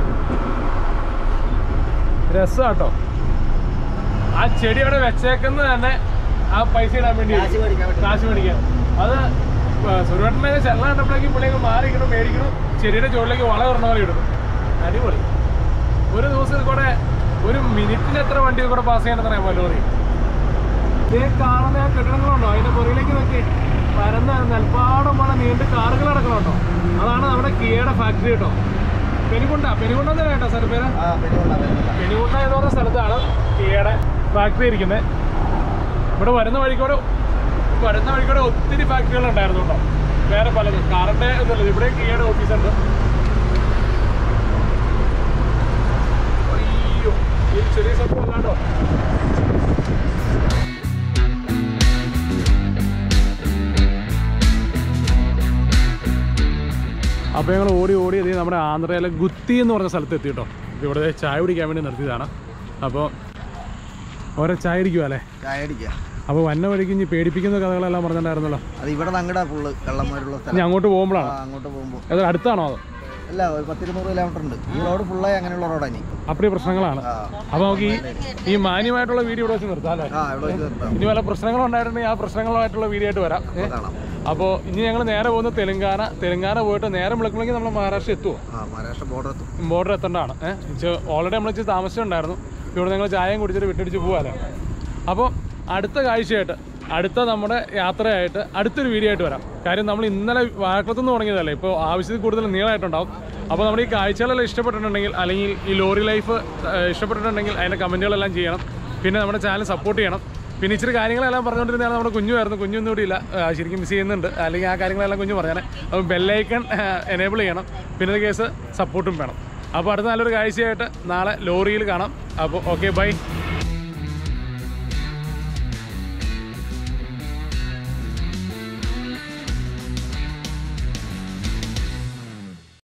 രസമാട്ടോ. ആ ചെടി അവിടെ വെച്ചേക്കുന്നത് തന്നെ ആ പൈസ ഇടാൻ വേണ്ടി, കാശ് മേടിക്കാൻ. അത് സുരേട്ടനെ ചെല്ലാം കണ്ടപ്പോഴേക്കും പുള്ളിയൊക്കെ മാറിക്കണം, മേടിക്കണം, ചെടിയുടെ ചുവടിലേക്ക് വള കയറുന്ന പോലെ ഇടുന്നു. അടിപൊളി. ഒരു ദിവസം കൂടെ ഒരു മിനിറ്റിന് എത്ര വണ്ടി കൂടെ പാസ് ചെയ്യണമെന്ന് അറിയാമോ ലോറി? ഇതേ കാണുന്ന ആ കെട്ടിടങ്ങളുണ്ടോ, അതിൻ്റെ പുറകിലേക്ക് നോക്കി പരന്ന നെൽപ്പാടം പോലെ നീണ്ട് കാറുകൾ നടക്കണുണ്ടോ, അതാണ് നമ്മുടെ കിയയുടെ ഫാക്ടറി കേട്ടോ. പെരുകുണ്ട പെരുകുണ്ട തന്നെ കേട്ടോ സാർ പേര്. പെരുകുണ്ട എന്ന് പറഞ്ഞ സ്ഥലത്താണ് കിയയുടെ ഫാക്ടറി ഇരിക്കുന്നത്. ഇവിടെ വരുന്ന വഴിക്കൂടെ വരുന്ന വഴിക്കൂടെ ഒത്തിരി ഫാക്ടറികൾ ഉണ്ടായിരുന്നു കേട്ടോ, വേറെ പലതും. കാറിൻ്റെ ഇതല്ല, ഇവിടെ കിയയുടെ ഓഫീസുണ്ട്. അയ്യോ, ഈ ചെറിയ സംഭവം അല്ലാണ്ടോ. അപ്പോൾ ഞങ്ങൾ ഓടി ഓടി എത്തി നമ്മുടെ ആന്ധ്രയിലെ ഗുത്തി എന്ന് പറഞ്ഞ സ്ഥലത്ത് എത്തി കേട്ടോ. ഇവിടെ ചായ കുടിക്കാൻ വേണ്ടി നിർത്തിയതാണ്. അപ്പോൾ ഓരോ ചായ അടിക്കുക അല്ലേ? ചായ അടിക്കുക. അപ്പോൾ വന്ന വഴിക്ക് ഇനി പേടിപ്പിക്കുന്ന കഥകളെല്ലാം പറഞ്ഞിട്ടുണ്ടായിരുന്നല്ലോ. അത് ഇവിടെ ഞങ്ങളുടെ ഫുള്ള് കള്ളന്മാരുള്ള സ്ഥലം. ഇനി അങ്ങോട്ട് പോകുമ്പോഴാണ്? അങ്ങോട്ട് പോകുമ്പോൾ. അത് അടുത്താണോ അത്? അല്ല, ഒരു പത്തിരുന്നൂറ് കിലോമീറ്റർ ഉണ്ട്. ഈ റോഡ് ഫുള്ളായി അങ്ങനെയുള്ള റോഡാണ്. അപ്പടി പ്രശ്നങ്ങളാണ്. അപ്പോൾ നമുക്ക് ഈ ഈ മാന്യമായിട്ടുള്ള വീഡിയോ ഇവിടെ വെച്ച് നിർത്താം അല്ലേ? ഇനി വല്ല പ്രശ്നങ്ങളുണ്ടായിട്ടുണ്ടെങ്കിൽ ആ പ്രശ്നങ്ങളായിട്ടുള്ള വീഡിയോ ആയിട്ട് വരാം. അപ്പോൾ ഇനി ഞങ്ങൾ നേരെ പോകുന്നത് തെലുങ്കാന. തെലുങ്കാന പോയിട്ട് നേരെ വിളിക്കണമെങ്കിൽ നമ്മൾ മഹാരാഷ്ട്ര എത്തുമോ? മഹാരാഷ്ട്ര ബോർഡർ എത്തും. ബോർഡർ എത്തേണ്ടതാണ്. ഏഹ് ഓൾറെഡി നമ്മൾ ഇച്ചിരി താമസിച്ചിട്ടുണ്ടായിരുന്നു. ഇവിടെ ഞങ്ങൾ ചായയും കുടിച്ചിട്ട് വിട്ടടിച്ച് പോകാമല്ലോ. അപ്പോൾ അടുത്ത കാഴ്ചയായിട്ട്, അടുത്ത നമ്മുടെ യാത്രയായിട്ട് അടുത്തൊരു വീഡിയോ ആയിട്ട് വരാം. കാര്യം നമ്മൾ ഇന്നലെ വാഴക്കുളത്തുനിന്ന് തുടങ്ങിയതല്ലേ, ഇപ്പോൾ ആവശ്യത്തിൽ കൂടുതൽ നീളമായിട്ടുണ്ടാവും. അപ്പോൾ നമ്മുടെ ഈ കാഴ്ചകളെല്ലാം ഇഷ്ടപ്പെട്ടിട്ടുണ്ടെങ്കിൽ, അല്ലെങ്കിൽ ഈ ലോറി ലൈഫ് ഇഷ്ടപ്പെട്ടിട്ടുണ്ടെങ്കിൽ അതിൻ്റെ കമൻറ്റുകളെല്ലാം ചെയ്യണം. പിന്നെ നമ്മുടെ ചാനൽ സപ്പോർട്ട് ചെയ്യണം. പിന്നെ ഇച്ചിരി കാര്യങ്ങളെല്ലാം പറഞ്ഞുകൊണ്ടിരുന്നതാണ് നമ്മുടെ കുഞ്ഞുമായിരുന്നു. കുഞ്ഞൊന്നും കൂടി ഇല്ല, ശരിക്കും മിസ് ചെയ്യുന്നുണ്ട്. അല്ലെങ്കിൽ ആ കാര്യങ്ങളെല്ലാം കുഞ്ഞു പറഞ്ഞാൽ. അപ്പോൾ ബെല്ലൈക്കൺ എനേബിൾ ചെയ്യണം. പിന്നെ കേസ് സപ്പോർട്ടും വേണം. അപ്പോൾ അടുത്ത നല്ലൊരു കാഴ്ചയായിട്ട് നാളെ ലോറിയിൽ കാണാം. അപ്പോൾ ഓക്കെ, ബൈ.